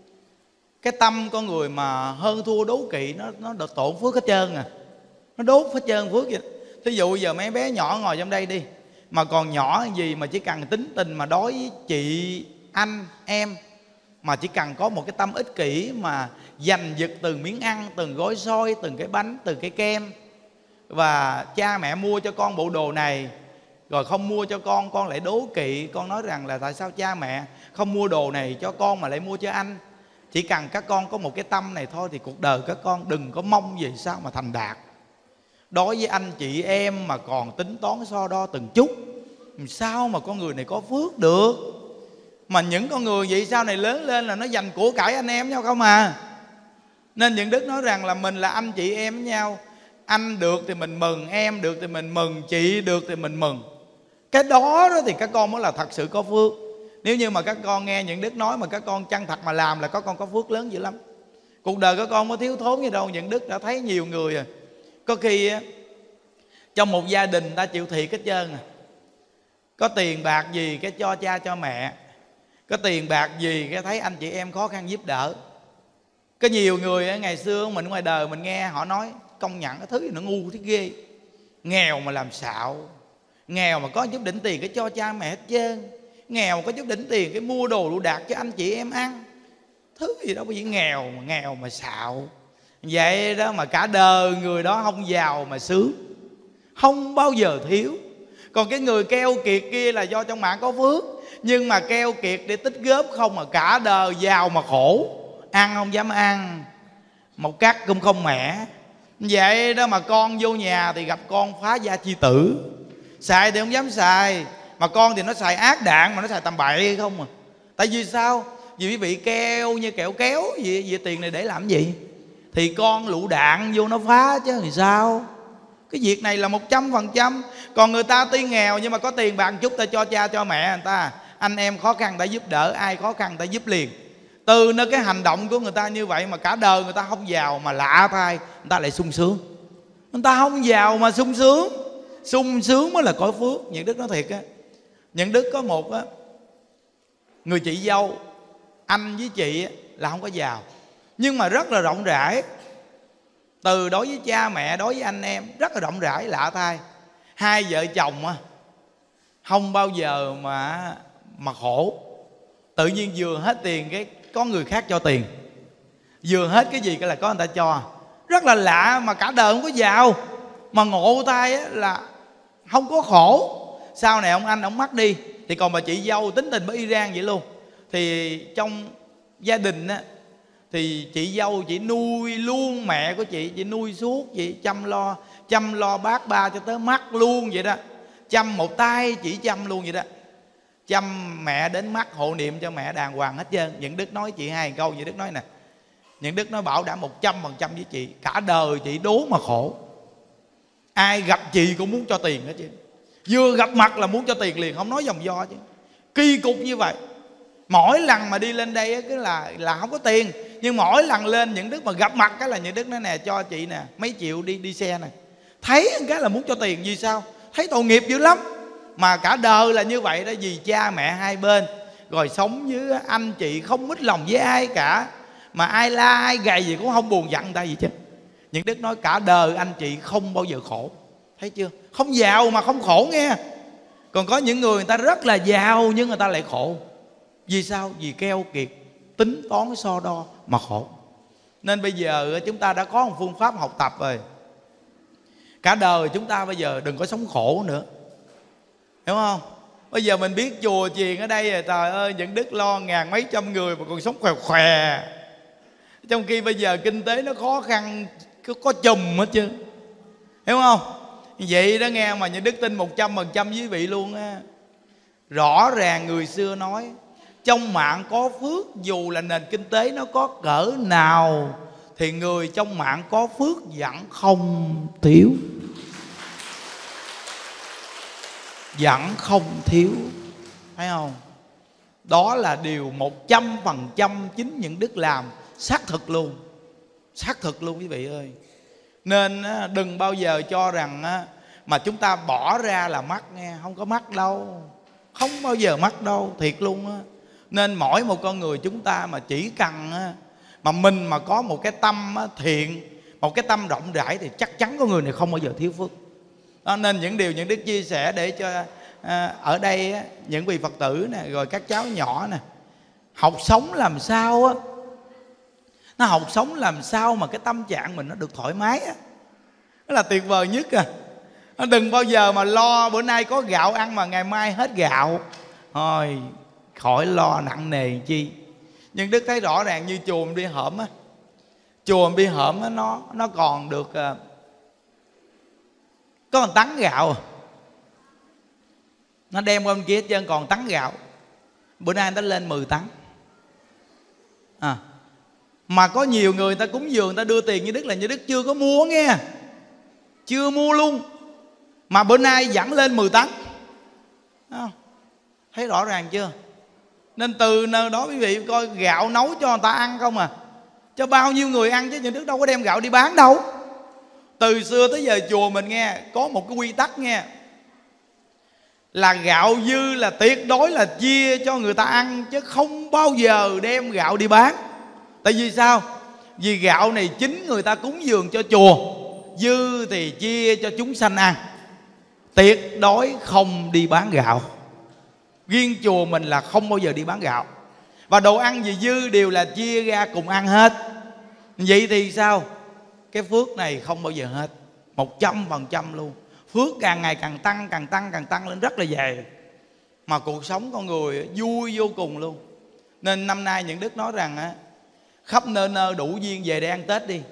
Cái tâm con người mà hơn thua đố kỵ nó được tổn phước hết trơn à. Nó đốt hết trơn phước vậy. Thí dụ giờ mấy bé nhỏ ngồi trong đây đi, mà còn nhỏ gì mà chỉ cần tính tình mà đối với chị, anh, em, mà chỉ cần có một cái tâm ích kỷ mà giành giật từng miếng ăn, từng gói xôi, từng cái bánh, từng cái kem, và cha mẹ mua cho con bộ đồ này rồi không mua cho con lại đố kỵ, con nói rằng là tại sao cha mẹ không mua đồ này cho con mà lại mua cho anh. Chỉ cần các con có một cái tâm này thôi thì cuộc đời các con đừng có mong gì sao mà thành đạt. Đối với anh chị em mà còn tính toán so đo từng chút, sao mà con người này có phước được. Mà những con người vậy sau này lớn lên là nó giành của cải anh em nhau không à. Nên những Đức nói rằng là mình là anh chị em với nhau. Anh được thì mình mừng, em được thì mình mừng, chị được thì mình mừng. Cái đó thì các con mới là thật sự có phước. Nếu như mà các con nghe những Đức nói mà các con chân thật mà làm là các con có phước lớn dữ lắm. Cuộc đời các con có thiếu thốn gì đâu. Những Đức đã thấy nhiều người à, có khi trong một gia đình ta chịu thiệt hết trơn à. Có tiền bạc gì cái cho cha cho mẹ, có tiền bạc gì cái thấy anh chị em khó khăn giúp đỡ. Có nhiều người ngày xưa mình ngoài đời mình nghe họ nói, công nhận cái thứ gì nó ngu thế ghê. Nghèo mà làm xạo, nghèo mà có chút đỉnh tiền cái cho cha mẹ hết trơn, nghèo mà có chút đỉnh tiền cái mua đồ lụ đạt cho anh chị em ăn. Thứ gì đó bởi vì nghèo mà xạo. Vậy đó mà cả đời người đó không giàu mà sướng, không bao giờ thiếu. Còn cái người keo kiệt kia là do trong mạng có phước, nhưng mà keo kiệt để tích góp không mà cả đời giàu mà khổ, ăn không dám ăn, một cắt cũng không mẻ. Vậy đó mà con vô nhà thì gặp con phá gia chi tử, xài thì không dám xài, mà con thì nó xài ác đạn mà nó xài tầm bậy không à. Tại vì sao? Vì quý vị keo như kẹo kéo vậy tiền này để làm gì? Thì con lựu đạn vô nó phá chứ thì sao? Cái việc này là 100%. Còn người ta tuy nghèo nhưng mà có tiền bạc chút ta cho cha cho mẹ người ta, anh em khó khăn ta giúp đỡ, ai khó khăn ta giúp liền. Từ nơi cái hành động của người ta như vậy mà cả đời người ta không giàu mà lạ thay người ta lại sung sướng. Người ta không giàu mà sung sướng, sung sướng mới là có phước. Những Đức nói thiệt á, những Đức có một á, người chị dâu, anh với chị là không có giàu nhưng mà rất là rộng rãi. Từ đối với cha mẹ, đối với anh em rất là rộng rãi lạ thay. Hai vợ chồng không bao giờ mà khổ. Tự nhiên vừa hết tiền cái có người khác cho tiền, vừa hết cái gì cái là có người ta cho. Rất là lạ mà cả đời không có giàu mà ngộ tay là không có khổ. Sau này ông anh ông mất đi thì còn bà chị dâu tính tình với Iran vậy luôn. Thì trong gia đình thì chị dâu chị nuôi luôn mẹ của chị nuôi suốt, chị chăm lo bác ba cho tới mắt luôn vậy đó. Chăm một tay chỉ chăm luôn vậy đó, chăm mẹ đến mắt, hộ niệm cho mẹ đàng hoàng hết trơn. Những Đức nói chị hai câu, Những Đức nói nè, Những Đức nói bảo đảm 100% với chị, cả đời chị đố mà khổ. Ai gặp chị cũng muốn cho tiền hết chứ, vừa gặp mặt là muốn cho tiền liền, không nói vòng vo chứ. Kỳ cục như vậy. Mỗi lần mà đi lên đây cứ là không có tiền, nhưng mỗi lần lên Những Đức mà gặp mặt cái là Những Đức nói nè, cho chị nè mấy triệu đi xe nè. Thấy cái là muốn cho tiền. Vì sao? Thấy tội nghiệp dữ lắm. Mà cả đời là như vậy đó, vì cha mẹ hai bên, rồi sống với anh chị không mít lòng với ai cả, mà ai la ai gầy gì cũng không buồn giận người ta gì chứ. Những Đức nói cả đời anh chị không bao giờ khổ. Thấy chưa? Không giàu mà không khổ nghe. Còn có những người ta rất là giàu nhưng người ta lại khổ. Vì sao? Vì keo kiệt, tính toán so đo mà khổ. Nên bây giờ chúng ta đã có một phương pháp học tập rồi. Cả đời chúng ta bây giờ đừng có sống khổ nữa, hiểu không? Bây giờ mình biết chùa chiền ở đây rồi, trời ơi, Những Đức lo ngàn mấy trăm người mà còn sống khỏe khỏe. Trong khi bây giờ kinh tế nó khó khăn, có chùm hết chứ, hiểu không? Vậy đó nghe, mà Những Đức tin 100% với vị luôn á. Rõ ràng người xưa nói trong mạng có phước, dù là nền kinh tế nó có cỡ nào thì người trong mạng có phước vẫn không thiếu, vẫn không thiếu, thấy không? Đó là điều 100% chính Những Đức làm, xác thực luôn, xác thực luôn quý vị ơi. Nên đừng bao giờ cho rằng mà chúng ta bỏ ra là mắc nghe. Không có mắc đâu, không bao giờ mắc đâu, thiệt luôn á. Nên mỗi một con người chúng ta mà chỉ cần mà mình mà có một cái tâm thiện, một cái tâm rộng rãi, thì chắc chắn con người này không bao giờ thiếu phước. Đó, nên những điều những Đức chia sẻ để cho ở đây những vị Phật tử nè, rồi các cháu nhỏ nè, học sống làm sao á, nó học sống làm sao mà cái tâm trạng mình nó được thoải mái á, đó là tuyệt vời nhất à. Nó đừng bao giờ mà lo bữa nay có gạo ăn mà ngày mai hết gạo, thôi khỏi lo nặng nề chi. Nhưng Đức thấy rõ ràng như chùa Bi Hổm á, chùa Bi Hổm á, nó còn được có 1 tấn gạo, nó đem qua bên kia hết trơn còn tấn gạo. Bữa nay nó lên 10 tấn mà có nhiều người ta cúng dường, ta đưa tiền như Đức là như Đức chưa có mua nghe, chưa mua luôn, mà bữa nay dẫn lên 10 tấn. Thấy rõ ràng chưa? Nên từ nơi đó quý vị coi, gạo nấu cho người ta ăn không à, cho bao nhiêu người ăn chứ những Đức đâu có đem gạo đi bán đâu. Từ xưa tới giờ chùa mình nghe có một cái quy tắc nghe, là gạo dư là tuyệt đối là chia cho người ta ăn, chứ không bao giờ đem gạo đi bán. Tại vì sao? Vì gạo này chính người ta cúng dường cho chùa, dư thì chia cho chúng sanh ăn, tuyệt đối không đi bán gạo. Riêng chùa mình là không bao giờ đi bán gạo. Và đồ ăn gì dư đều là chia ra cùng ăn hết. Vậy thì sao? Cái phước này không bao giờ hết, 100% luôn. Phước càng ngày càng tăng, càng tăng lên rất là dày. Mà cuộc sống con người vui vô cùng luôn. Nên năm nay những Đức nói rằng khắp nơi nơi đủ duyên về đây ăn Tết đi.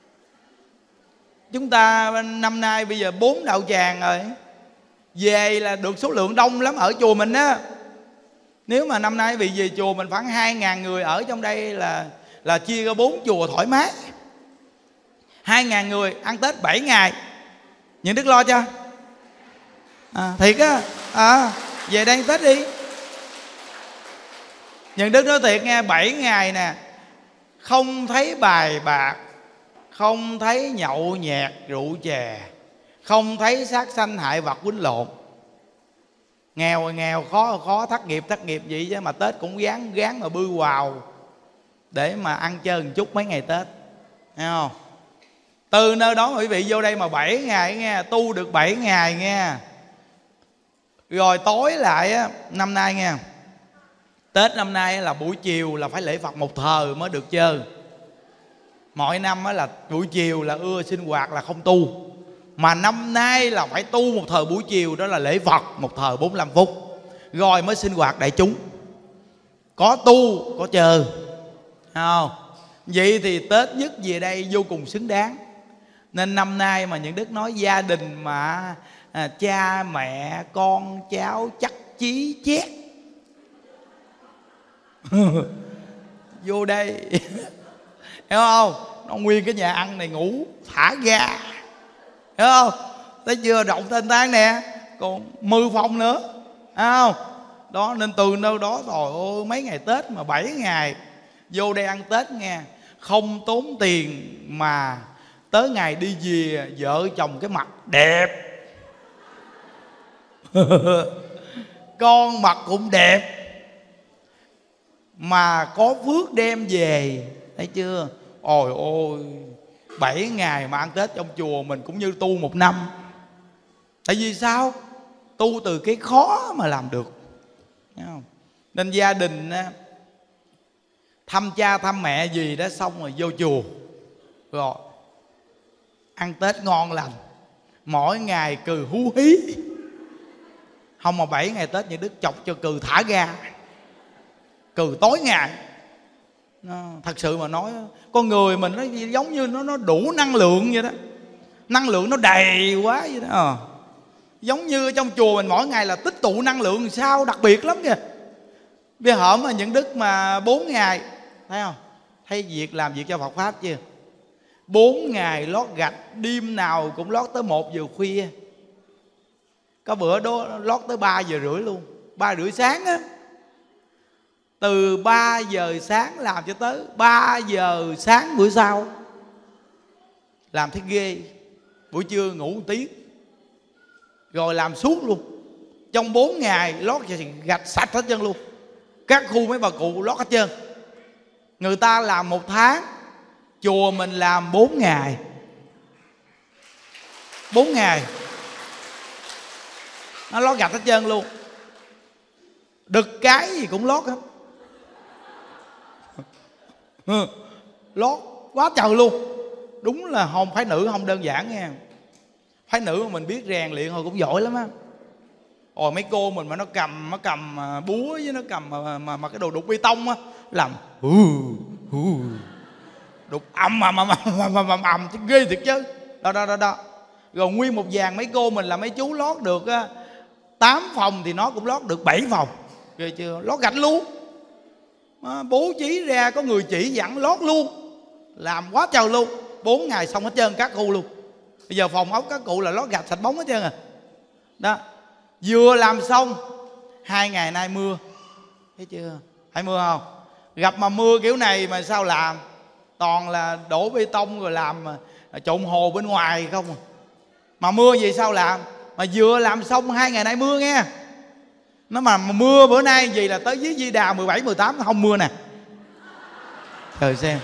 Chúng ta năm nay bây giờ 4 đạo tràng rồi, về là được số lượng đông lắm ở chùa mình á. Nếu mà năm nay vì về chùa mình khoảng 2.000 người ở trong đây là chia ra 4 chùa thoải mái. 2.000 người ăn Tết 7 ngày. Những Đức lo cho thiệt á, về đây ăn Tết đi. Những Đức nói thiệt nghe, 7 ngày nè, không thấy bài bạc, không thấy nhậu nhẹt rượu chè, không thấy sát sanh hại vật quýnh lộn. Nghèo khó thất nghiệp vậy chứ mà Tết cũng gán mà bươi hoào để mà ăn chơi một chút mấy ngày Tết, thấy không? Từ nơi đó quý vị vô đây mà 7 ngày nghe, tu được 7 ngày nghe. Rồi tối lại á, năm nay nghe, Tết năm nay là buổi chiều là phải lễ Phật một thờ mới được chơi. Mọi năm á là buổi chiều là ưa sinh hoạt là không tu, mà năm nay là phải tu một thời buổi chiều, đó là lễ Phật một thời 45 phút, rồi mới sinh hoạt đại chúng. Có tu có chơi, không? Vậy thì Tết nhất về đây vô cùng xứng đáng. Nên năm nay mà những Đức nói gia đình mà cha mẹ con cháu chắc chí chét vô đây hiểu không? Nó nguyên cái nhà ăn này ngủ thả ga, hiểu không? Thấy chưa, rộng thênh thang nè, còn 10 phòng nữa, thấy không? Đó, nên từ nơi đó rồi mấy ngày Tết mà 7 ngày vô đây ăn Tết nghe, không tốn tiền mà tới ngày đi về vợ chồng cái mặt đẹp con mặt cũng đẹp, mà có phước đem về, thấy chưa? Ôi ôi, 7 ngày mà ăn Tết trong chùa mình cũng như tu 1 năm. Tại vì sao? Tu từ cái khó mà làm được, thấy không? Nên gia đình thăm cha thăm mẹ gì đó xong rồi vô chùa, rồi ăn Tết ngon lành, mỗi ngày cười hú hí. Không mà 7 ngày Tết như Đức chọc cho cười thả ga, cười tối ngày. Thật sự mà nói, con người mình nó giống như nó đủ năng lượng vậy đó, năng lượng nó đầy quá vậy đó. Giống như trong chùa mình mỗi ngày là tích tụ năng lượng sao đặc biệt lắm kìa. Bây giờ mà những Đức mà 4 ngày, thấy không? Thấy việc làm việc cho Phật Pháp chưa? 4 ngày lót gạch, đêm nào cũng lót tới 1 giờ khuya. Có bữa đó lót tới 3 giờ rưỡi luôn, 3 rưỡi sáng á. Từ 3 giờ sáng làm cho tới 3 giờ sáng bữa sau. làm thấy ghê. Buổi trưa ngủ 1 tiếng rồi làm suốt luôn. Trong 4 ngày lót gạch sạch hết trơn luôn. Các khu mấy bà cụ lót hết trơn. Người ta làm 1 tháng, chùa mình làm 4 ngày. 4 ngày nó lót gạch hết trơn luôn. Đực cái gì cũng lót hết. Lót quá trời luôn. Đúng là hồn phái nữ không đơn giản nha. Phái nữ mà mình biết rèn luyện hồi cũng giỏi lắm á. Ồ, mấy cô mình mà nó cầm búa với nó cầm mà cái đồ đục bê tông á, làm đục ầm chứ ghê thiệt chứ. Đó. Rồi nguyên một dàn mấy cô mình là mấy chú lót được 8 phòng thì nó cũng lót được 7 phòng. Ghê chưa? Lót gạch luôn. Bố trí ra có người chỉ dẫn lót luôn. Làm quá trời luôn. 4 ngày xong hết trơn các khu luôn. Bây giờ phòng ốc các cụ là lót gạch sạch bóng hết trơn à. Đó. Vừa làm xong 2 ngày nay mưa. Thấy chưa? Phải mưa không? Gặp mà mưa kiểu này mà sao làm? Toàn là đổ bê tông rồi làm trộn hồ bên ngoài không à. Mà mưa gì sao làm? Mà vừa làm xong 2 ngày nay mưa nghe. Nó mà mưa bữa nay gì là tới dưới Di Đà 17, 18 nó không mưa nè. Trời xem.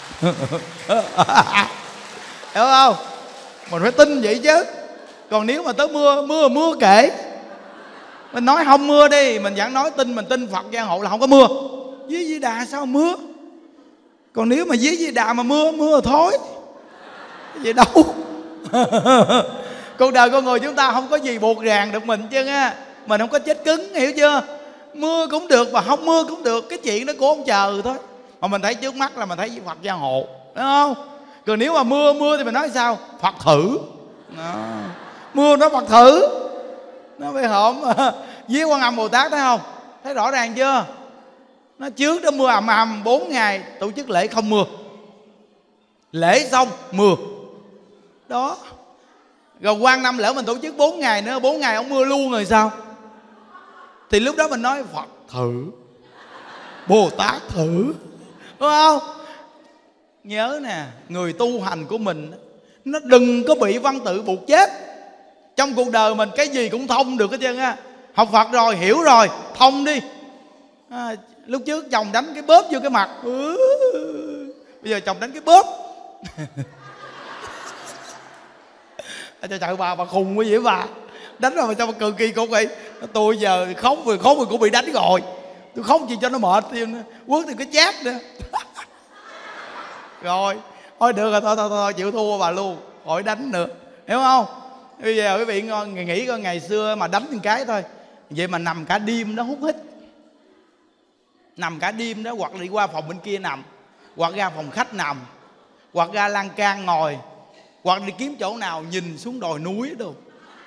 Hiểu không? Mình phải tin vậy chứ. Còn nếu mà tới mưa kệ. Mình nói không mưa đi, mình vẫn nói tin, mình tin Phật gia hộ là không có mưa. Dưới Di Đà sao mưa? Còn nếu mà dưới Di Đà mà mưa thôi. Cái gì đâu. Cuộc đời con người chúng ta không có gì buộc ràng được mình chứ á. Mình không có chết cứng, hiểu chưa? Mưa cũng được và không mưa cũng được. Cái chuyện đó của ông trời thôi. Mà mình thấy trước mắt là mình thấy Phật gia hộ, đúng không? Còn nếu mà mưa thì mình nói sao? Phật thử đó. Mưa nó Phật thử. Nó phải hổm. Với Quan Âm Bồ Tát thấy không? Thấy rõ ràng chưa? Nó trước đó mưa ầm 4 ngày tổ chức lễ không mưa. Lễ xong mưa. Đó. Rồi Quan Năm lỡ mình tổ chức 4 ngày nữa, 4 ngày ông mưa luôn rồi sao? Thì lúc đó mình nói Phật thử, Bồ Tát thử, đúng không? Nhớ nè, người tu hành của mình nó đừng có bị văn tự buộc chết. Trong cuộc đời mình cái gì cũng thông được hết trơn á. Học Phật rồi, hiểu rồi, thông đi. Lúc trước chồng đánh cái bóp vô cái mặt, bây giờ chồng đánh cái bóp. Trời bà khùng quá vậy bà. Đánh rồi mà sao mà cười kỳ cục vậy. Tôi giờ khóc rồi cũng bị đánh rồi. Tôi khóc gì cho nó mệt thêm nữa. Quất thì cái chát nữa. Rồi thôi được rồi, thôi chịu thua bà luôn, khỏi đánh nữa, hiểu không? Bây giờ quý vị nghĩ coi, ngày xưa mà đánh một cái thôi, vậy mà nằm cả đêm nó hút hít. Nằm cả đêm đó, hoặc là đi qua phòng bên kia nằm, hoặc ra phòng khách nằm, hoặc ra lan can ngồi, hoặc đi kiếm chỗ nào nhìn xuống đồi núi đâu.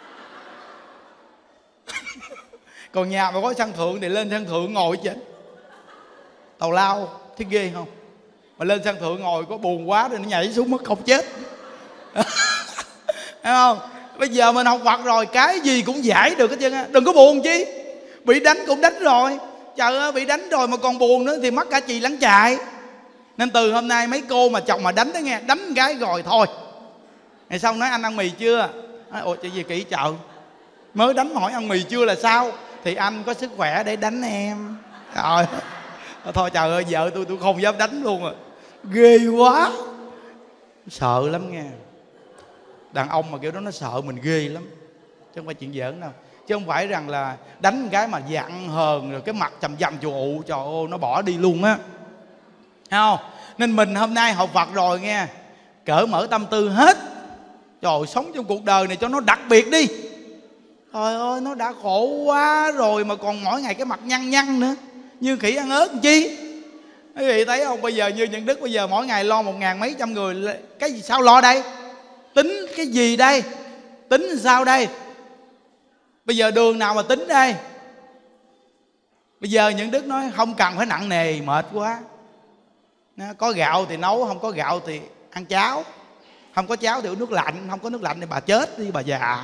Còn nhà mà có sân thượng thì lên sân thượng ngồi trên tào lao, thấy ghê không? Mà lên sân thượng ngồi có buồn quá thì nó nhảy xuống mất không chết. Thấy không? Bây giờ mình học Phật rồi, cái gì cũng giải được hết trơn á. Đừng có buồn chi. Bị đánh cũng đánh rồi. Trời ơi, bị đánh rồi mà còn buồn nữa thì mắc cả chì lẫn chạy. Nên từ hôm nay mấy cô mà chồng mà đánh đó nghe, đánh cái rồi thôi. Ngày xong nói anh ăn mì chưa? Ủa chuyện gì kỹ chợ? Mới đánh hỏi ăn mì chưa là sao? Thì anh có sức khỏe để đánh em. Rồi. Thôi trời ơi, vợ tôi không dám đánh luôn rồi. Ghê quá. Sợ lắm nghe. Đàn ông mà kiểu đó nó sợ mình ghê lắm. Chứ không phải chuyện giỡn đâu. Chứ không phải rằng là đánh cái mà giận hờn rồi cái mặt chầm chù ụ, trời ơi nó bỏ đi luôn á. Thấy không? Nên mình hôm nay học Phật rồi nghe, cởi mở tâm tư hết. Trời, sống trong cuộc đời này cho nó đặc biệt đi. Trời ơi, nó đã khổ quá rồi mà còn mỗi ngày cái mặt nhăn nhăn nữa, như khỉ ăn ớt làm chi. Quý vị thấy không? Bây giờ như Nhân Đức bây giờ mỗi ngày lo 1.000 mấy trăm người. Cái gì sao lo đây? Tính cái gì đây? Tính sao đây? Bây giờ đường nào mà tính đây? Bây giờ Nhân Đức nói không cần phải nặng nề, mệt quá. Có gạo thì nấu, không có gạo thì ăn cháo. Không có cháo thì uống nước lạnh, không có nước lạnh thì bà chết đi bà già.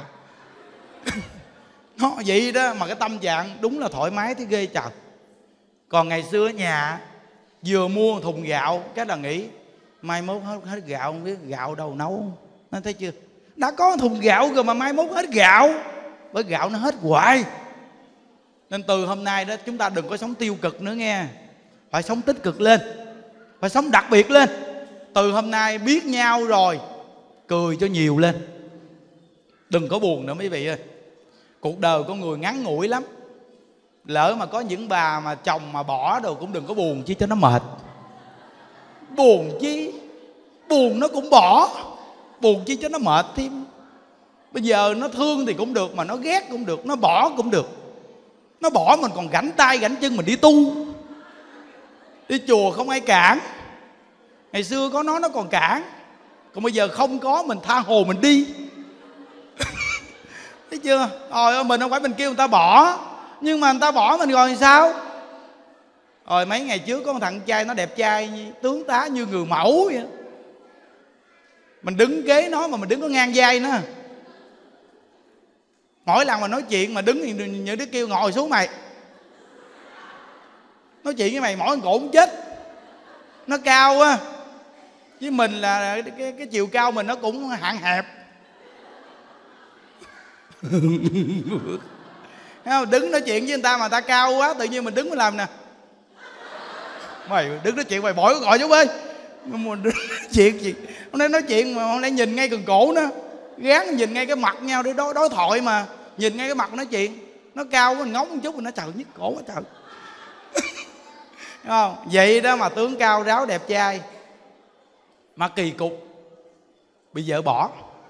Nó vậy đó mà cái tâm trạng đúng là thoải mái thế ghê trời. Còn ngày xưa ở nhà vừa mua thùng gạo cái là nghĩ mai mốt hết gạo, không biết gạo đâu nấu. Nó thấy chưa? Đã có thùng gạo rồi mà mai mốt hết gạo, bởi gạo nó hết hoài. Nên từ hôm nay đó chúng ta đừng có sống tiêu cực nữa nghe, phải sống tích cực lên, phải sống đặc biệt lên. Từ hôm nay biết nhau rồi, cười cho nhiều lên, đừng có buồn nữa mấy vị ơi. Cuộc đời con người ngắn ngủi lắm. Lỡ mà có những bà mà chồng mà bỏ đồ cũng đừng có buồn chi cho nó mệt. Buồn chi, buồn nó cũng bỏ, buồn chi cho nó mệt thêm. Bây giờ nó thương thì cũng được, mà nó ghét cũng được, nó bỏ cũng được. Nó bỏ mình còn gánh tay gánh chân mình đi tu, đi chùa không ai cản. Ngày xưa có nó còn cản, còn bây giờ không có mình tha hồ mình đi. Thấy chưa? Rồi mình không phải mình kêu người ta bỏ, nhưng mà người ta bỏ mình rồi thì sao? Rồi mấy ngày trước có một thằng trai nó đẹp trai, tướng tá như người mẫu vậy. Mình đứng kế nó mà mình đứng có ngang vai nó. Mỗi lần mà nói chuyện mà đứng thì những đứa kêu ngồi xuống mày. Nói chuyện với mày mỗi cổ cũng chết. Nó cao á, với mình là cái chiều cao mình nó cũng hạn hẹp. Đứng nói chuyện với người ta mà người ta cao quá, tự nhiên mình đứng mình làm nè. Mày đứng nói chuyện mày bỏi gọi chú ơi. Chuyện gì? Hôm nay nói chuyện mà hôm nay nhìn ngay cần cổ nó, gán nhìn ngay cái mặt nhau để đối thoại mà. Nhìn ngay cái mặt nói chuyện. Nó cao mình ngóng một chút mình nó trời nhức cổ quá trời. Không? Vậy đó mà tướng cao ráo đẹp trai mà kỳ cục bị vợ bỏ.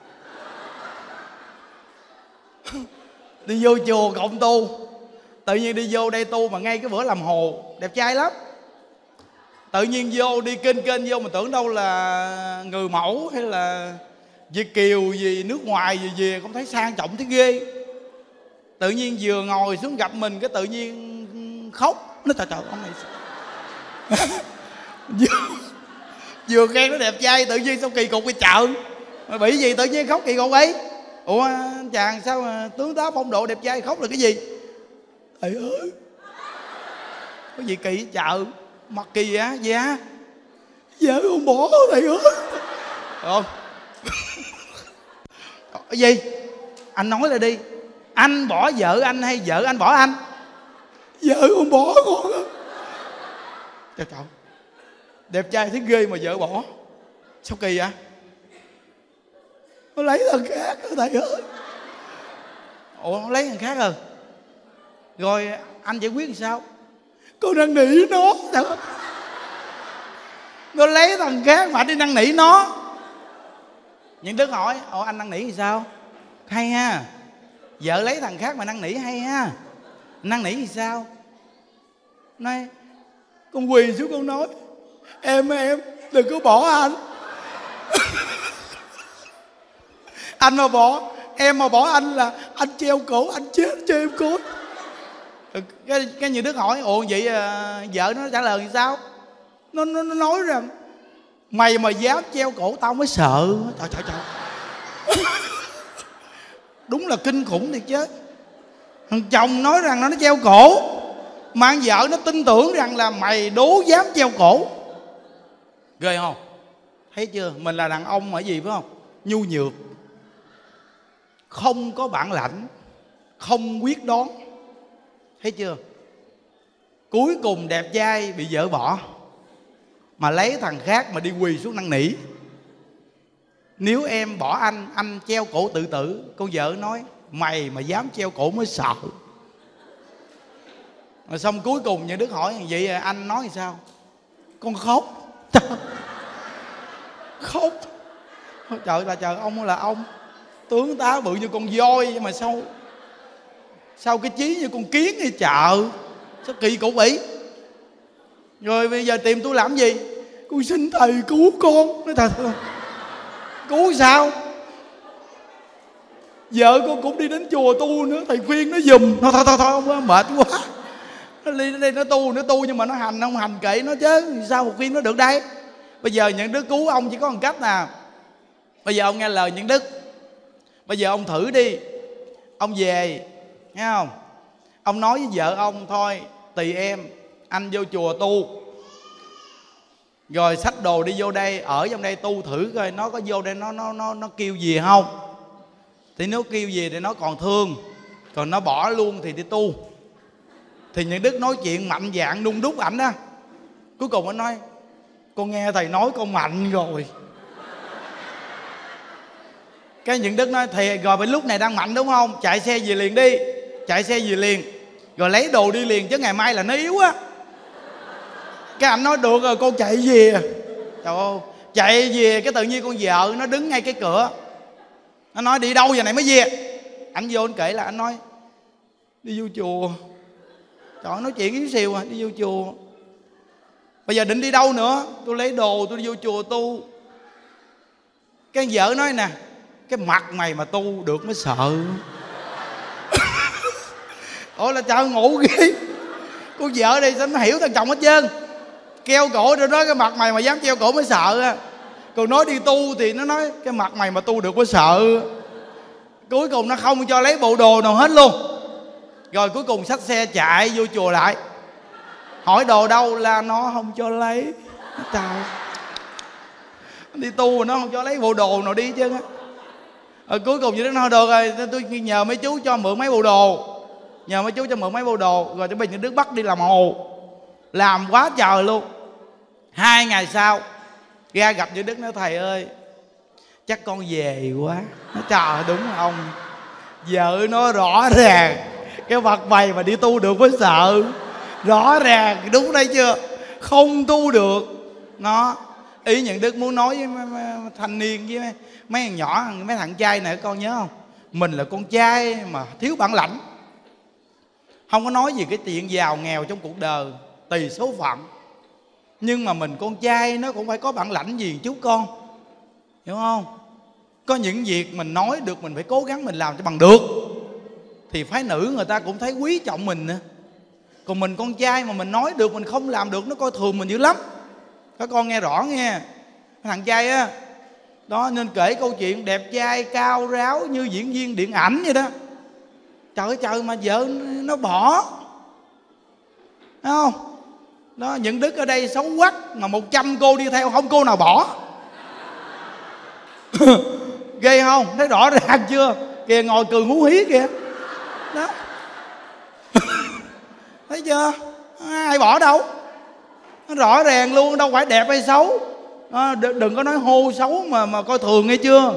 Đi vô chùa cộng tu, tự nhiên đi vô đây tu mà ngay cái bữa làm hồ đẹp trai lắm. Tự nhiên vô đi kênh vô mà tưởng đâu là người mẫu hay là Việt kiều gì nước ngoài gì về, không thấy sang trọng thế ghê. Tự nhiên vừa ngồi xuống gặp mình cái tự nhiên khóc. Nó trời ông này vừa khen nó đẹp trai tự nhiên sao kỳ cục cái chợ mà bị gì tự nhiên khóc kỳ cục ấy. Ủa chàng sao mà tướng tá phong độ đẹp trai khóc là cái gì? Thầy ơi, có gì kỳ chợ mặt kỳ á? Dạ vợ không bỏ thầy ơi. Không cái gì anh nói là đi, anh bỏ vợ anh hay vợ anh bỏ anh? Vợ không bỏ con ơi. Trời trời, đẹp trai thấy ghê mà vợ bỏ, sao kỳ vậy? Nó lấy thằng khác đó thầy ơi. Ủa nó lấy thằng khác rồi rồi anh giải quyết làm sao? Con năn nỉ nó. Nó lấy thằng khác mà đi năn nỉ nó. Những đứa hỏi ủa anh năn nỉ thì sao? Hay ha, vợ lấy thằng khác mà năn nỉ hay ha. Năn nỉ thì sao? Nói con quỳ xuống con nói em đừng có bỏ anh. Anh mà bỏ em mà bỏ anh là anh treo cổ anh chết cho em coi. Cái nhiều đứa hỏi ồ vậy vợ nó trả lời thì sao? Nó nói rằng mày mà dám treo cổ tao mới sợ. Trời. Đúng là kinh khủng thiệt chứ. Thằng chồng nói rằng nó treo cổ, mà vợ nó tin tưởng rằng là mày đố dám treo cổ. Ghê không? Thấy chưa? Mình là đàn ông ở gì phải không? Nhu nhược, không có bản lãnh, không quyết đoán. Thấy chưa? Cuối cùng đẹp trai bị vợ bỏ mà lấy thằng khác mà đi quỳ xuống năn nỉ. Nếu em bỏ anh treo cổ tự tử. Con vợ nói mày mà dám treo cổ mới sợ. Rồi xong cuối cùng những đứa hỏi vậy anh nói thì sao? Con khóc. Khóc. Trời là trời, ông là ông tướng tá bự như con voi nhưng mà sao cái chí như con kiến hay chợ. Sao kỳ cục vậy? Rồi bây giờ tìm tôi làm gì? Con xin thầy cứu con. Nói thật cứu sao? Vợ con cũng đi đến chùa tu nữa, thầy khuyên nó giùm. Thôi ông ơi, mệt quá. Nó đi đây nó tu nhưng mà nó hành không hành kệ nó chứ sao mà khuyên nó được đây. Bây giờ những đứa cứu ông chỉ có một cách nè. Bây giờ ông nghe lời những đức. Bây giờ ông thử đi. Ông về, nghe không? Ông nói với vợ ông thôi tùy em, anh vô chùa tu Rồi xách đồ đi vô đây, ở trong đây tu thử coi nó có vô đây nó kêu gì không. Thì nếu kêu gì thì nó còn thương, còn nó bỏ luôn thì đi tu. Thì những đức nói chuyện mạnh dạn đung đúc ảnh đó. Cuối cùng anh nói: con nghe thầy nói con mạnh rồi. Cái những đức nói: thì rồi bên lúc này đang mạnh đúng không, chạy xe về liền đi. Chạy xe về liền, rồi lấy đồ đi liền, chứ ngày mai là nó yếu á. Cái anh nói: được rồi con chạy về. Trời ơi, chạy về cái tự nhiên con vợ nó đứng ngay cái cửa. Nó nói: đi đâu giờ này mới về? Anh vô anh kể là anh nói: đi vô chùa. Trời ơi, nói chuyện yếu xìu à, đi vô chùa. Bây giờ định đi đâu nữa? Tôi lấy đồ tôi đi vô chùa tu. Cái vợ nói: nè, cái mặt mày mà tu được mới sợ. Ôi là trời, ngủ ghê. Cô vợ đây sao nó hiểu thằng chồng hết trơn. Keo cổ rồi nói: cái mặt mày mà dám treo cổ mới sợ á. Còn nói đi tu thì nó nói: cái mặt mày mà tu được mới sợ. Cuối cùng nó không cho lấy bộ đồ nào hết luôn. Rồi cuối cùng xách xe chạy vô chùa lại. Hỏi đồ đâu là nó không cho lấy. Trời, đi tu mà nó không cho lấy bộ đồ nào đi chứ. Rồi cuối cùng vậy đó, nó được rồi, tôi nhờ mấy chú cho mượn mấy bộ đồ. Nhờ mấy chú cho mượn mấy bộ đồ. Rồi cho bây giờ Đức bắt đi làm hồ. Làm quá trời luôn. 2 ngày sau ra gặp Như Đức nói: thầy ơi, chắc con về quá. Nó trời, đúng không? Vợ nó rõ ràng cái mặt mày mà đi tu được mới sợ. Rõ ràng, đúng đấy chưa? Không tu được. Nó ý Nhận Đức muốn nói với mấy thanh niên với mấy thằng nhỏ, mấy thằng trai này, con nhớ không? Mình là con trai mà thiếu bản lãnh. Không có nói gì cái chuyện giàu nghèo trong cuộc đời, tùy số phận. Nhưng mà mình con trai nó cũng phải có bản lãnh gì chút con. Hiểu không? Có những việc mình nói được mình phải cố gắng mình làm cho bằng được. Thì phái nữ người ta cũng thấy quý trọng mình nữa. Còn mình con trai mà mình nói được mình không làm được, nó coi thường mình dữ lắm. Các con nghe rõ nghe. Thằng trai á đó, nên kể câu chuyện đẹp trai cao ráo như diễn viên điện ảnh vậy đó. Trời ơi trời, mà vợ nó bỏ. Thấy không? Đó, Những Đức ở đây xấu quắc mà 100 cô đi theo không cô nào bỏ. Ghê không? Thấy rõ ràng chưa? Kìa, ngồi cười hú hí kìa. Đó. Thấy chưa? Ai bỏ đâu. Nó rõ ràng luôn, đâu phải đẹp hay xấu. Đừng có nói hô xấu mà coi thường, nghe chưa?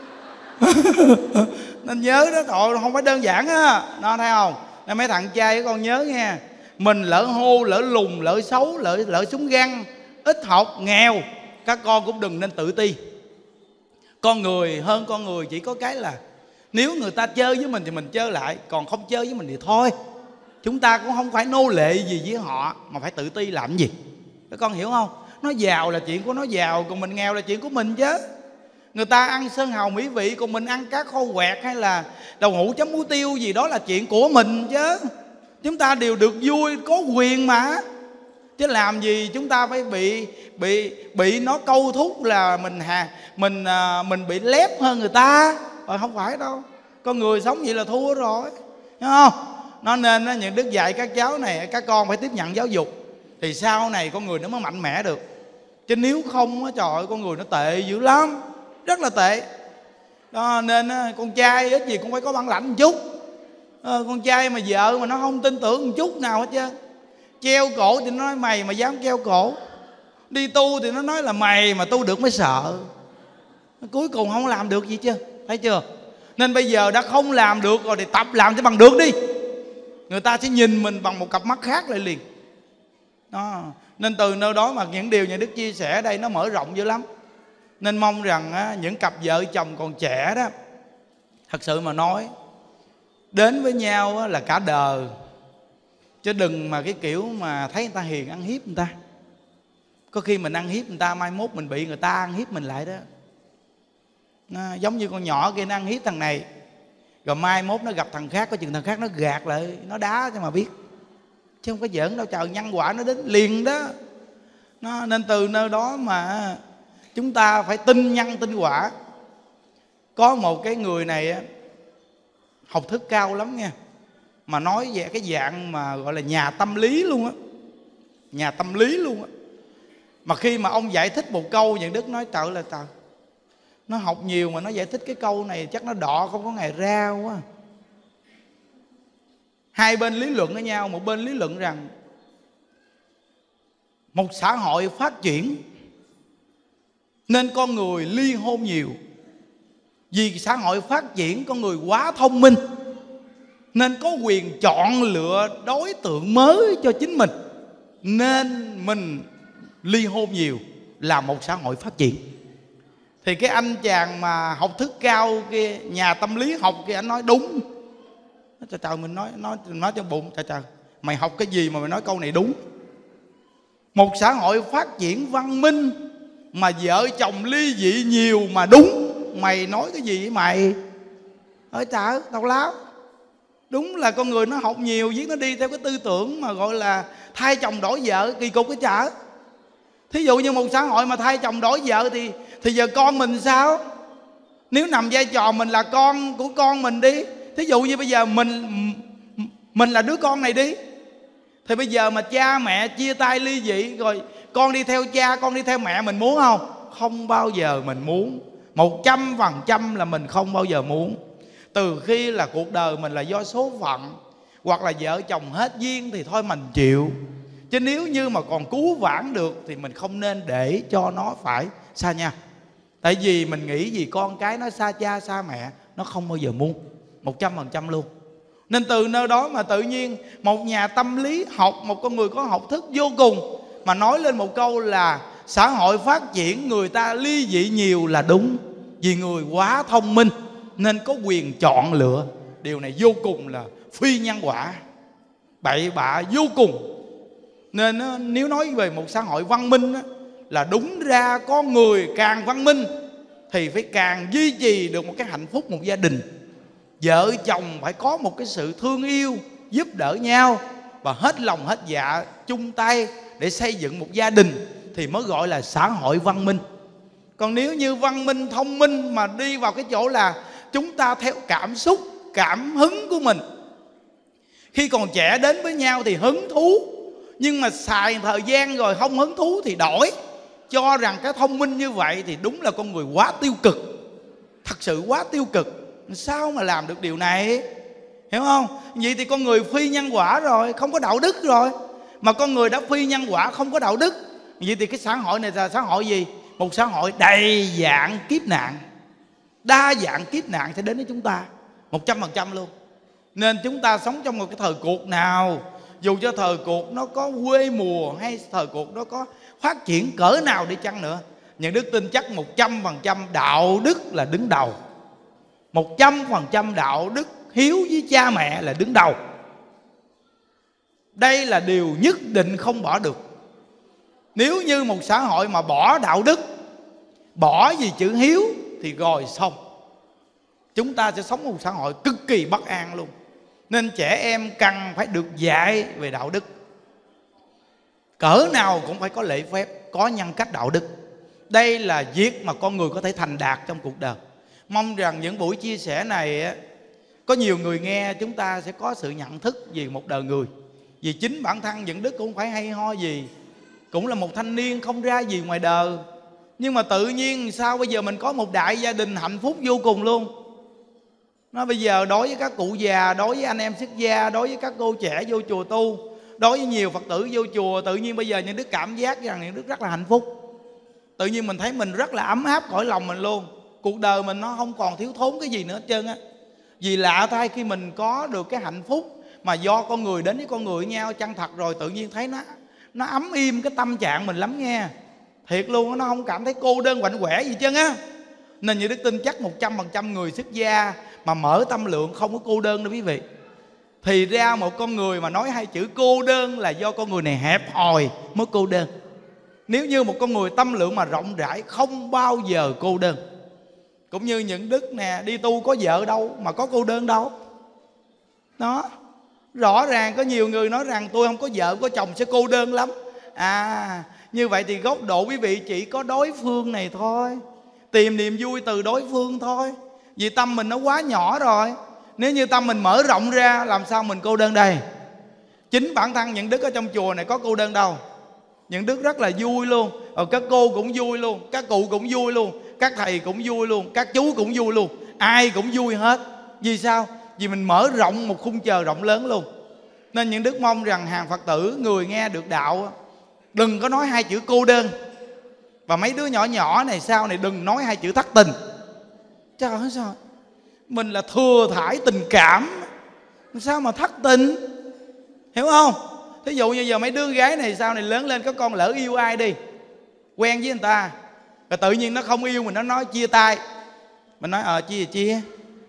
Nên nhớ đó, trời, không phải đơn giản á. Nó thấy không? Nên mấy thằng trai con nhớ nghe. Mình lỡ hô, lỡ lùn, lỡ xấu, lỡ súng găng, ít học, nghèo, các con cũng đừng nên tự ti. Con người hơn con người chỉ có cái là nếu người ta chơi với mình thì mình chơi lại, còn không chơi với mình thì thôi. Chúng ta cũng không phải nô lệ gì với họ mà phải tự ti làm gì. Các con hiểu không? Nó giàu là chuyện của nó giàu, còn mình nghèo là chuyện của mình chứ. Người ta ăn sơn hào mỹ vị, còn mình ăn cá kho quẹt hay là đậu hũ chấm muối tiêu gì đó là chuyện của mình chứ. Chúng ta đều được vui, có quyền mà. Chứ làm gì chúng ta phải bị nó câu thúc là mình bị lép hơn người ta. Không phải đâu. Con người sống vậy là thua rồi. Hiểu không? Nó nên Những Đức dạy các cháu này, các con phải tiếp nhận giáo dục thì sau này con người nó mới mạnh mẽ được. Chứ nếu không á, trời ơi, con người nó tệ dữ lắm. Rất là tệ. Đó, nên con trai ít gì cũng phải có bản lãnh một chút. Con trai mà vợ mà nó không tin tưởng một chút nào hết trơn. Treo cổ thì nó nói mày mà dám treo cổ. Đi tu thì nó nói là mày mà tu được mới sợ. Cuối cùng không làm được gì chưa? Thấy chưa? Nên bây giờ đã không làm được rồi thì tập làm cho bằng được đi. Người ta sẽ nhìn mình bằng một cặp mắt khác lại liền. Đó. Nên từ nơi đó mà những điều Nhà Đức chia sẻ ở đây nó mở rộng dữ lắm. Nên mong rằng những cặp vợ chồng còn trẻ đó, thật sự mà nói, đến với nhau là cả đời. Chứ đừng mà cái kiểu mà thấy người ta hiền ăn hiếp người ta. Có khi mình ăn hiếp người ta, mai mốt mình bị người ta ăn hiếp mình lại đó. Giống như con nhỏ kia nó ăn hiếp thằng này, rồi mai mốt nó gặp thằng khác, có chừng thằng khác nó gạt lại, nó đá cho mà biết. Chứ không có giỡn đâu, trời, nhân quả nó đến liền đó. Nên từ nơi đó mà chúng ta phải tin nhân tin quả. Có một cái người này học thức cao lắm nha, mà nói về cái dạng mà gọi là nhà tâm lý luôn á. Nhà tâm lý luôn á. Mà khi mà ông giải thích một câu, những đức nói trời là trời, nó học nhiều mà nó giải thích cái câu này chắc nó đọ không có ngày ra quá. Hai bên lý luận với nhau. Một bên lý luận rằng một xã hội phát triển nên con người ly hôn nhiều. Vì xã hội phát triển con người quá thông minh nên có quyền chọn lựa đối tượng mới cho chính mình, nên mình ly hôn nhiều là một xã hội phát triển. Thì cái anh chàng mà học thức cao kia, nhà tâm lý học kia, anh nói đúng. Trời trời, mình nói trong bụng, trời trời, mày học cái gì mà mày nói câu này đúng. Một xã hội phát triển văn minh mà vợ chồng ly dị nhiều mà đúng, mày nói cái gì với mày? Ơi trời, tào láo. Đúng là con người nó học nhiều, viết nó đi theo cái tư tưởng mà gọi là thay chồng đổi vợ, kỳ cục cái chợ. Thí dụ như một xã hội mà thay chồng đổi vợ thì giờ con mình sao? Nếu nằm vai trò mình là con của con mình đi, thí dụ như bây giờ mình là đứa con này đi, thì bây giờ mà cha mẹ chia tay ly dị rồi con đi theo cha, con đi theo mẹ, mình muốn không? Không bao giờ mình muốn. 100% là mình không bao giờ muốn. Từ khi là cuộc đời mình là do số phận, hoặc là vợ chồng hết duyên thì thôi mình chịu. Chứ nếu như mà còn cứu vãn được thì mình không nên để cho nó phải xa nhau. Tại vì mình nghĩ gì con cái nó xa cha xa mẹ, nó không bao giờ muốn. 100% luôn. Nên từ nơi đó mà tự nhiên một nhà tâm lý học, một con người có học thức vô cùng, mà nói lên một câu là xã hội phát triển người ta ly dị nhiều là đúng. Vì người quá thông minh nên có quyền chọn lựa. Điều này vô cùng là phi nhân quả, bậy bạ vô cùng. Nên nếu nói về một xã hội văn minh là đúng ra con người càng văn minh thì phải càng duy trì được một cái hạnh phúc một gia đình. Vợ chồng phải có một cái sự thương yêu, giúp đỡ nhau và hết lòng hết dạ chung tay để xây dựng một gia đình thì mới gọi là xã hội văn minh. Còn nếu như văn minh thông minh mà đi vào cái chỗ là chúng ta theo cảm xúc, cảm hứng của mình, khi còn trẻ đến với nhau thì hứng thú, nhưng mà xài thời gian rồi không hứng thú thì đổi, cho rằng cái thông minh như vậy thì đúng là con người quá tiêu cực. Thật sự quá tiêu cực. Sao mà làm được điều này? Hiểu không? Vậy thì con người phi nhân quả rồi, không có đạo đức rồi. Mà con người đã phi nhân quả, không có đạo đức, vậy thì cái xã hội này là xã hội gì? Một xã hội đầy dạng kiếp nạn. Đa dạng kiếp nạn sẽ đến với chúng ta 100% luôn. Nên chúng ta sống trong một cái thời cuộc nào, dù cho thời cuộc nó có quê mùa hay thời cuộc nó có phát triển cỡ nào đi chăng nữa, những đức tin chắc 100% đạo đức là đứng đầu. 100% đạo đức hiếu với cha mẹ là đứng đầu. Đây là điều nhất định không bỏ được. Nếu như một xã hội mà bỏ đạo đức, bỏ gì chữ hiếu thì rồi xong. Chúng ta sẽ sống một xã hội cực kỳ bất an luôn. Nên trẻ em cần phải được dạy về đạo đức. Cỡ nào cũng phải có lễ phép, có nhân cách đạo đức. Đây là việc mà con người có thể thành đạt trong cuộc đời. Mong rằng những buổi chia sẻ này có nhiều người nghe, chúng ta sẽ có sự nhận thức về một đời người. Vì chính bản thân những đức cũng phải hay ho gì, cũng là một thanh niên không ra gì ngoài đời, nhưng mà tự nhiên sao bây giờ mình có một đại gia đình hạnh phúc vô cùng luôn. Nó bây giờ đối với các cụ già, đối với anh em xuất gia, đối với các cô trẻ vô chùa tu, đối với nhiều Phật tử vô chùa, tự nhiên bây giờ những đức cảm giác rằng những đức rất là hạnh phúc. Tự nhiên mình thấy mình rất là ấm áp cõi lòng mình luôn. Cuộc đời mình nó không còn thiếu thốn cái gì nữa hết trơn á. Vì lạ thay khi mình có được cái hạnh phúc mà do con người đến với con người với nhau chân thật rồi, tự nhiên thấy nó ấm im cái tâm trạng mình lắm nghe. Thiệt luôn, nó không cảm thấy cô đơn quạnh quẻ gì trơn á. Nên như đức tin chắc 100% người xuất gia mà mở tâm lượng không có cô đơn đâu quý vị. Thì ra một con người mà nói hai chữ cô đơn là do con người này hẹp hòi mới cô đơn. Nếu như một con người tâm lượng mà rộng rãi không bao giờ cô đơn. Cũng như những đức nè, đi tu có vợ đâu mà có cô đơn đâu. Đó, rõ ràng có nhiều người nói rằng tôi không có vợ có chồng sẽ cô đơn lắm. Như vậy thì góc độ quý vị chỉ có đối phương này thôi. Tìm niềm vui từ đối phương thôi. Vì tâm mình nó quá nhỏ rồi. Nếu như tâm mình mở rộng ra, làm sao mình cô đơn đây? Chính bản thân những đức ở trong chùa này có cô đơn đâu. Những đức rất là vui luôn. Các cô cũng vui luôn, các cụ cũng vui luôn, các thầy cũng vui luôn, các chú cũng vui luôn, ai cũng vui hết. Vì sao? Vì mình mở rộng một khung trời rộng lớn luôn. Nên những đức mong rằng hàng Phật tử, người nghe được đạo, đừng có nói hai chữ cô đơn. Và mấy đứa nhỏ nhỏ này sau này đừng nói hai chữ thất tình. Trời ơi sao? Mình là thừa thải tình cảm, sao mà thất tình? Hiểu không? Thí dụ như giờ mấy đứa gái này sau này lớn lên có con lỡ yêu ai đi, quen với người ta, rồi tự nhiên nó không yêu mình, nó nói chia tay. Mình nói chia thì chia,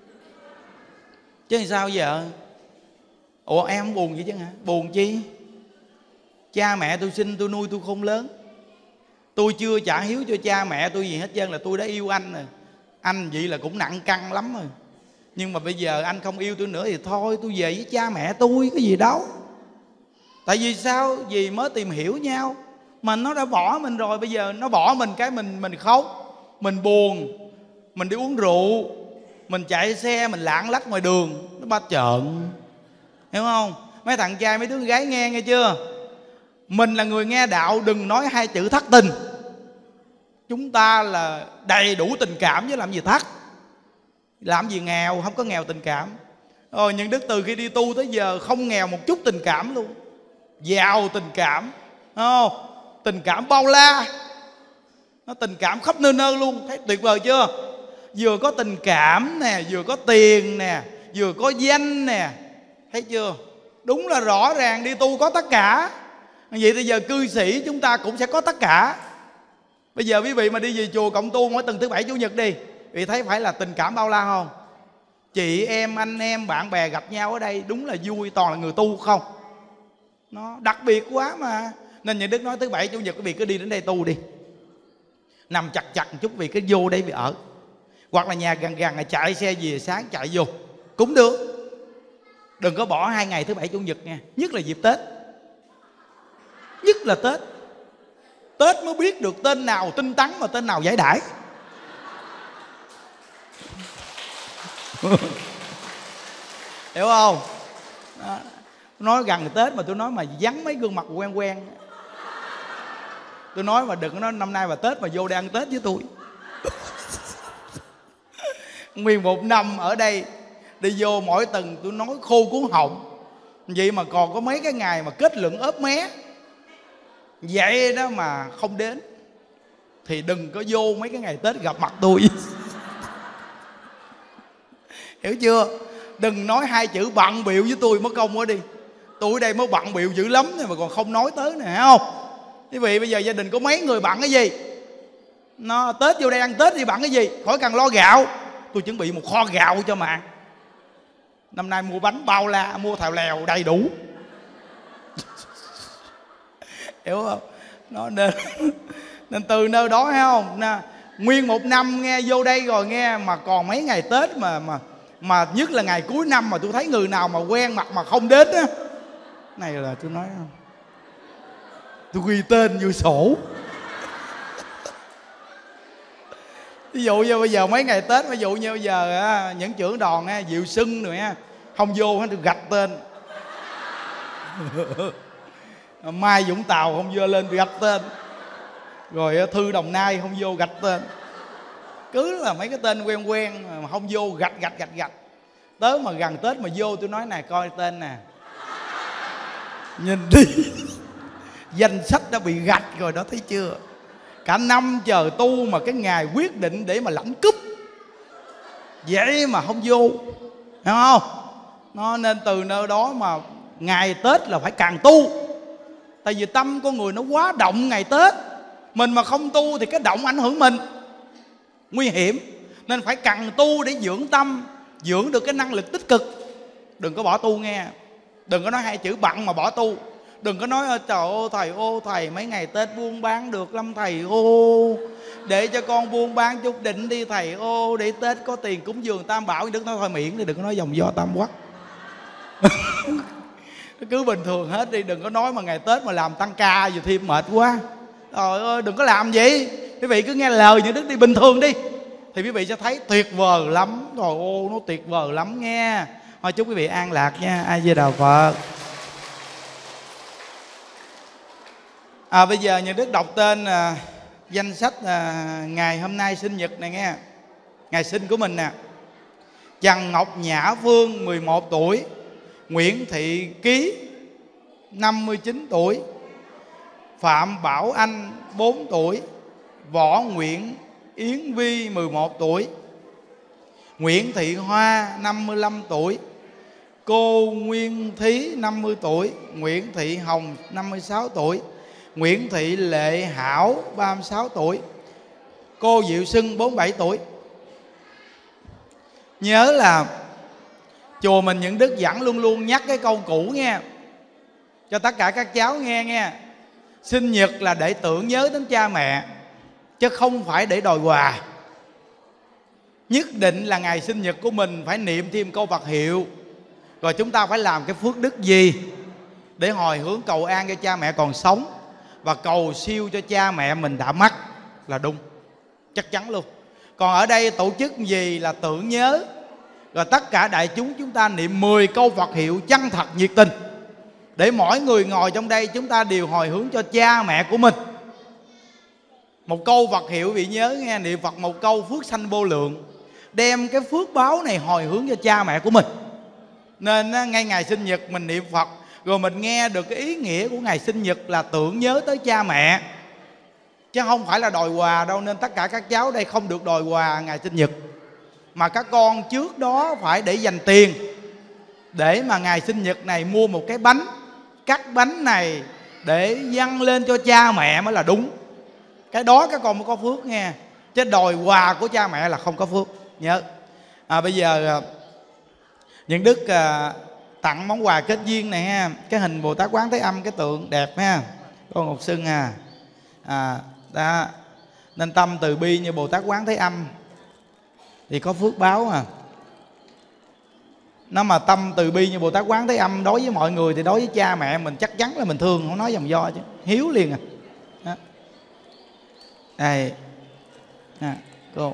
chứ làm sao giờ? Ủa em không buồn vậy chứ hả? Buồn chi? Cha mẹ tôi sinh tôi nuôi tôi khôn lớn, tôi chưa trả hiếu cho cha mẹ tôi gì hết trơn, là tôi đã yêu anh rồi. Anh vậy là cũng nặng cân lắm rồi. Nhưng mà bây giờ anh không yêu tôi nữa thì thôi, tôi về với cha mẹ tôi, cái gì đâu. Tại vì sao? Vì mới tìm hiểu nhau mà nó đã bỏ mình rồi. Bây giờ nó bỏ mình cái mình khóc, mình buồn, mình đi uống rượu, mình chạy xe, mình lạng lách ngoài đường, nó ba trợn. Hiểu không? Mấy thằng trai mấy đứa gái nghe chưa? Mình là người nghe đạo, đừng nói hai chữ thất tình. Chúng ta là đầy đủ tình cảm chứ làm gì thất. Làm gì nghèo, không có nghèo tình cảm. Những đức từ khi đi tu tới giờ không nghèo một chút tình cảm luôn, giàu tình cảm. Tình cảm bao la, nó tình cảm khắp nơi nơi luôn. Thấy tuyệt vời chưa? Vừa có tình cảm nè, vừa có tiền nè, vừa có danh nè. Thấy chưa? Đúng là rõ ràng đi tu có tất cả. Vậy thì giờ cư sĩ chúng ta cũng sẽ có tất cả. Bây giờ quý vị mà đi về chùa cộng tu mỗi tuần thứ Bảy Chủ nhật đi, vì thấy phải là tình cảm bao la không? Chị em, anh em, bạn bè gặp nhau ở đây đúng là vui, toàn là người tu không? Nó đặc biệt quá mà. Nên những đức nói thứ Bảy Chủ nhật quý vị cứ đi đến đây tu đi, nằm chặt chặt một chút vì cứ vô đây vì ở. Hoặc là nhà gần gần là chạy xe về sáng chạy vô cũng được. Đừng có bỏ 2 ngày thứ Bảy Chủ nhật nha. Nhất là dịp Tết. Nhất là Tết. Tết mới biết được tên nào tinh tấn mà tên nào giải đãi. Hiểu không? Đó. Nói gần Tết mà tôi nói mà vắng mấy gương mặt quen quen. Tôi nói mà đừng có nói năm nay mà Tết mà vô đây ăn Tết với tôi. Nguyên một năm ở đây đi vô mỗi tuần tôi nói khô cuốn họng. Vậy mà còn có mấy cái ngày mà kết luận ốp mé vậy đó mà không đến thì đừng có vô mấy cái ngày Tết gặp mặt tôi. Hiểu chưa? Đừng nói hai chữ bận bịu với tôi mất công quá đi. Tôi ở đây mới bận bịu dữ lắm mà còn không nói tới nè, hiểu không? Quý vị bây giờ gia đình có mấy người bận cái gì? Nó Tết vô đây ăn Tết thì bận cái gì? Khỏi cần lo gạo, tôi chuẩn bị một kho gạo cho mà. Năm nay mua bánh bao la, mua thào lèo đầy đủ. Hiểu không? Nó nên từ nơi đó thấy không? Nguyên một năm nghe vô đây rồi nghe mà còn mấy ngày Tết mà nhất là ngày cuối năm mà tôi thấy người nào mà quen mặt mà không đến á, này là tôi nói không, tôi ghi tên vô sổ. Ví dụ như bây giờ mấy ngày Tết, ví dụ như bây giờ những trưởng đoàn Diệu Sưng rồi không vô được gạch tên. Mai Vũng Tàu không vô lên gạch tên. Rồi Thư Đồng Nai không vô gạch tên. Cứ là mấy cái tên quen quen mà không vô gạch. Tới mà gần Tết mà vô tôi nói này, coi tên nè, nhìn đi. Danh sách đã bị gạch rồi đó, thấy chưa? Cả năm chờ tu mà cái ngày quyết định để mà lãnh cúp vậy mà không vô, hiểu không? Nó nên từ nơi đó mà ngày Tết là phải càng tu. Tại vì tâm con người nó quá động ngày Tết. Mình mà không tu thì cái động ảnh hưởng mình, nguy hiểm. Nên phải cần tu để dưỡng tâm, dưỡng được cái năng lực tích cực. Đừng có bỏ tu nghe. Đừng có nói hai chữ bận mà bỏ tu. Đừng có nói trời ơi thầy mấy ngày Tết buôn bán được lắm thầy ô, để cho con buôn bán chút đỉnh đi thầy ô, để Tết có tiền cúng dường Tam Bảo. Đừng nói thôi miệng đi, đừng có nói dòng do Tam Quắc. Cứ bình thường hết đi, đừng có nói mà ngày Tết mà làm tăng ca giờ thêm mệt quá. Trời ơi đừng có làm vậy. Quý vị cứ nghe lời những đức đi, bình thường đi thì quý vị sẽ thấy tuyệt vời lắm. Trời ơi nó tuyệt vời lắm nghe. Thôi chúc quý vị an lạc nha. A Di Đà Phật. Bây giờ những đức đọc tên danh sách ngày hôm nay sinh nhật này nghe, ngày sinh của mình nè. Trần Ngọc Nhã Phương 11 tuổi, Nguyễn Thị Ký 59 tuổi, Phạm Bảo Anh 4 tuổi, Võ Nguyễn Yến Vi 11 tuổi, Nguyễn Thị Hoa 55 tuổi, cô Nguyên Thí 50 tuổi, Nguyễn Thị Hồng 56 tuổi, Nguyễn Thị Lệ Hảo 36 tuổi, cô Diệu Sưng 47 tuổi. Nhớ là chùa mình Những Đức vẫn luôn luôn nhắc cái câu cũ nghe, cho tất cả các cháu nghe. Sinh nhật là để tưởng nhớ đến cha mẹ, chứ không phải để đòi quà. Nhất định là ngày sinh nhật của mình phải niệm thêm câu Phật hiệu, rồi chúng ta phải làm cái phước đức gì để hồi hướng cầu an cho cha mẹ còn sống, và cầu siêu cho cha mẹ mình đã mất là đúng, chắc chắn luôn. Còn ở đây tổ chức gì là tưởng nhớ, rồi tất cả đại chúng chúng ta niệm 10 câu Phật hiệu chân thật nhiệt tình, để mỗi người ngồi trong đây chúng ta đều hồi hướng cho cha mẹ của mình. Một câu Phật hiệu bị nhớ nghe, niệm Phật một câu phước sanh vô lượng, đem cái phước báo này hồi hướng cho cha mẹ của mình. Nên ngay ngày sinh nhật mình niệm Phật, rồi mình nghe được cái ý nghĩa của ngày sinh nhật là tưởng nhớ tới cha mẹ, chứ không phải là đòi quà đâu. Nên tất cả các cháu đây không được đòi quà ngày sinh nhật, mà các con trước đó phải để dành tiền để mà ngày sinh nhật này mua một cái bánh, cắt bánh này để dâng lên cho cha mẹ mới là đúng. Cái đó các con mới có phước nghe, chứ đòi quà của cha mẹ là không có phước, nhớ. Bây giờ Những Đức tặng món quà kết duyên này ha, cái hình Bồ Tát Quán Thế Âm, cái tượng đẹp ha, con Ngọc Sưng đó. Nên tâm từ bi như Bồ Tát Quán Thế Âm thì có phước báo à. Nó mà tâm từ bi như Bồ Tát Quán Thế Âm đối với mọi người thì đối với cha mẹ mình chắc chắn là mình thương, không nói dòng do chứ, hiếu liền đó. Đây cô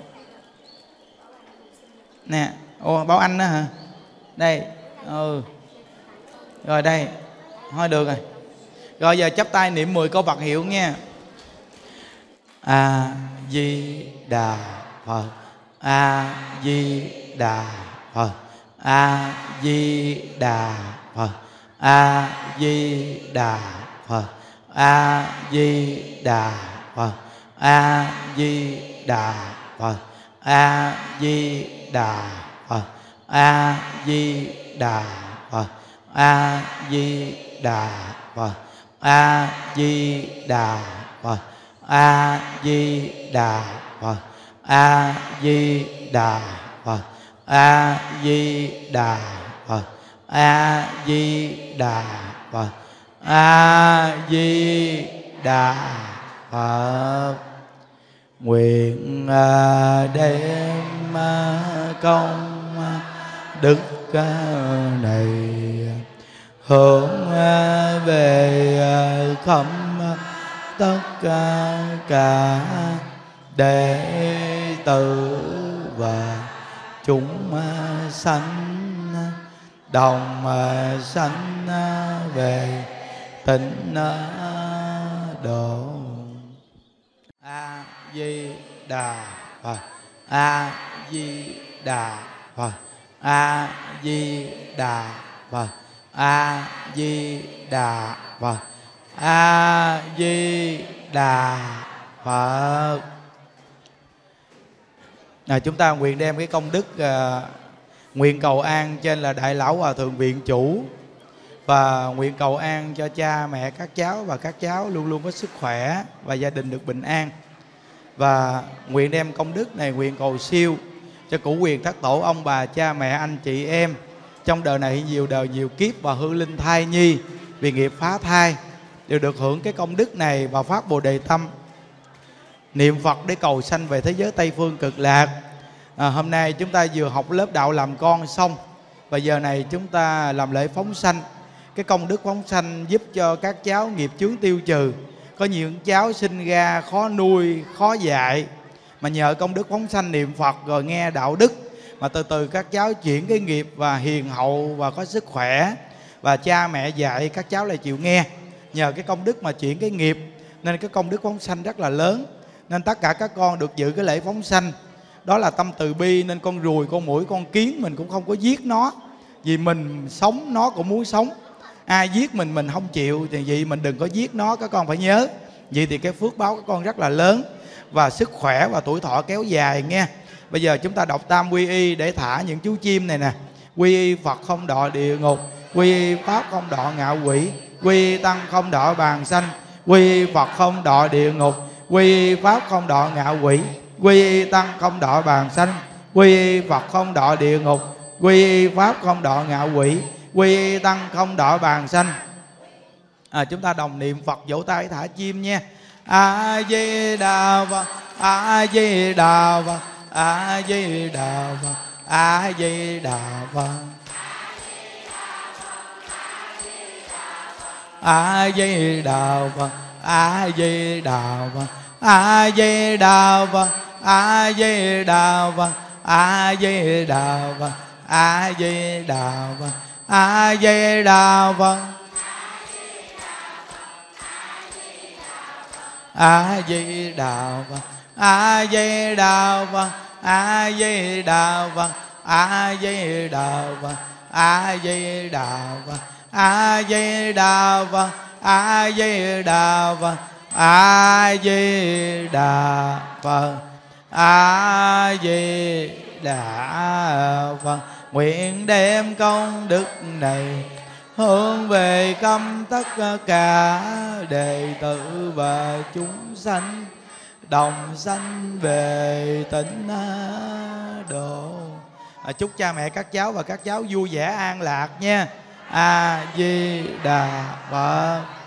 nè, Bảo Anh đó hả? Đây rồi đây thôi được rồi. Rồi giờ chắp tay niệm 10 câu Phật hiệu nghe. A Di Đà Phật, A Di Đà Phật, A Di Đà Phật, A Di Đà Phật, A Di Đà Phật, A Di Đà Phật, A Di Đà Phật, A Di Đà Phật, A Di Đà Phật, A Di Đà Phật, A Di Đà Phật, A Di Đà Phật, A Di Đà Phật, A Di Đà Phật, A Di Đà Phật. Nguyện đem công đức này hướng về khắp tất cả đệ tử và chúng sanh, đồng sanh về tịnh độ. A Di Đà Phật, A Di Đà Phật, A Di Đà Phật, A Di Đà Phật, A Di Đà Phật. Chúng ta nguyện đem cái công đức nguyện cầu an trên là Đại Lão Hòa Thượng Viện Chủ, và nguyện cầu an cho cha mẹ các cháu và các cháu luôn luôn có sức khỏe và gia đình được bình an. Và nguyện đem công đức này nguyện cầu siêu cho cửu quyền thất tổ, ông bà cha mẹ anh chị em trong đời này nhiều đời nhiều kiếp, và hư linh thai nhi vì nghiệp phá thai đều được hưởng cái công đức này và phát Bồ Đề tâm niệm Phật để cầu sanh về thế giới Tây Phương Cực Lạc. Hôm nay chúng ta vừa học lớp đạo làm con xong, và giờ này chúng ta làm lễ phóng sanh. Cái công đức phóng sanh giúp cho các cháu nghiệp chướng tiêu trừ. Có nhiều cháu sinh ra khó nuôi, khó dạy, mà nhờ công đức phóng sanh niệm Phật rồi nghe đạo đức, mà từ từ các cháu chuyển cái nghiệp và hiền hậu và có sức khỏe, và cha mẹ dạy các cháu lại chịu nghe. Nhờ cái công đức mà chuyển cái nghiệp, nên cái công đức phóng sanh rất là lớn. Nên tất cả các con được dự cái lễ phóng sanh. Đó là tâm từ bi, nên con ruồi, con muỗi, con kiến mình cũng không có giết nó. Vì mình sống nó cũng muốn sống. Ai giết mình không chịu, thì vậy mình đừng có giết nó, các con phải nhớ. Vậy thì cái phước báo các con rất là lớn, và sức khỏe và tuổi thọ kéo dài nghe. Bây giờ chúng ta đọc tam quy y để thả những chú chim này nè. Quy y Phật không đọa địa ngục, quy y Pháp không đọa ngạ quỷ, quy y Tăng không đọa bàn sanh, quy y Phật không đọa địa ngục, quy y Pháp không đọa ngạ quỷ, quy y Tăng không đọa bàn sanh, quy y Phật không đọa địa ngục, quy y Pháp không đọa ngạ quỷ, quy y Tăng không đọa bàn sanh. Chúng ta đồng niệm Phật, vỗ tay thả chim nha. A Di Đà Phật, A Di Đà Phật, A Di Đà Phật, A Di Đà Phật, A Di Đà Phật, A Di Đà Phật, A Di Đà Phật, A Di Đà Phật, A Di Đà Phật, A Di Đà Phật, A Di Đà Phật, A Di Đà Phật, A Di Đà Phật, A Di Đà Phật, A Di Đà Phật, A Di Đà Phật, A Di Đà Phật, A Di Đà Phật, A Di Đà Phật, A Di Đà Phật. Nguyện đem công đức này hướng về khắp tất cả đệ tử và chúng sanh, đồng sanh về tịnh độ. Chúc cha mẹ các cháu và các cháu vui vẻ an lạc nha. A Di Đà Phật.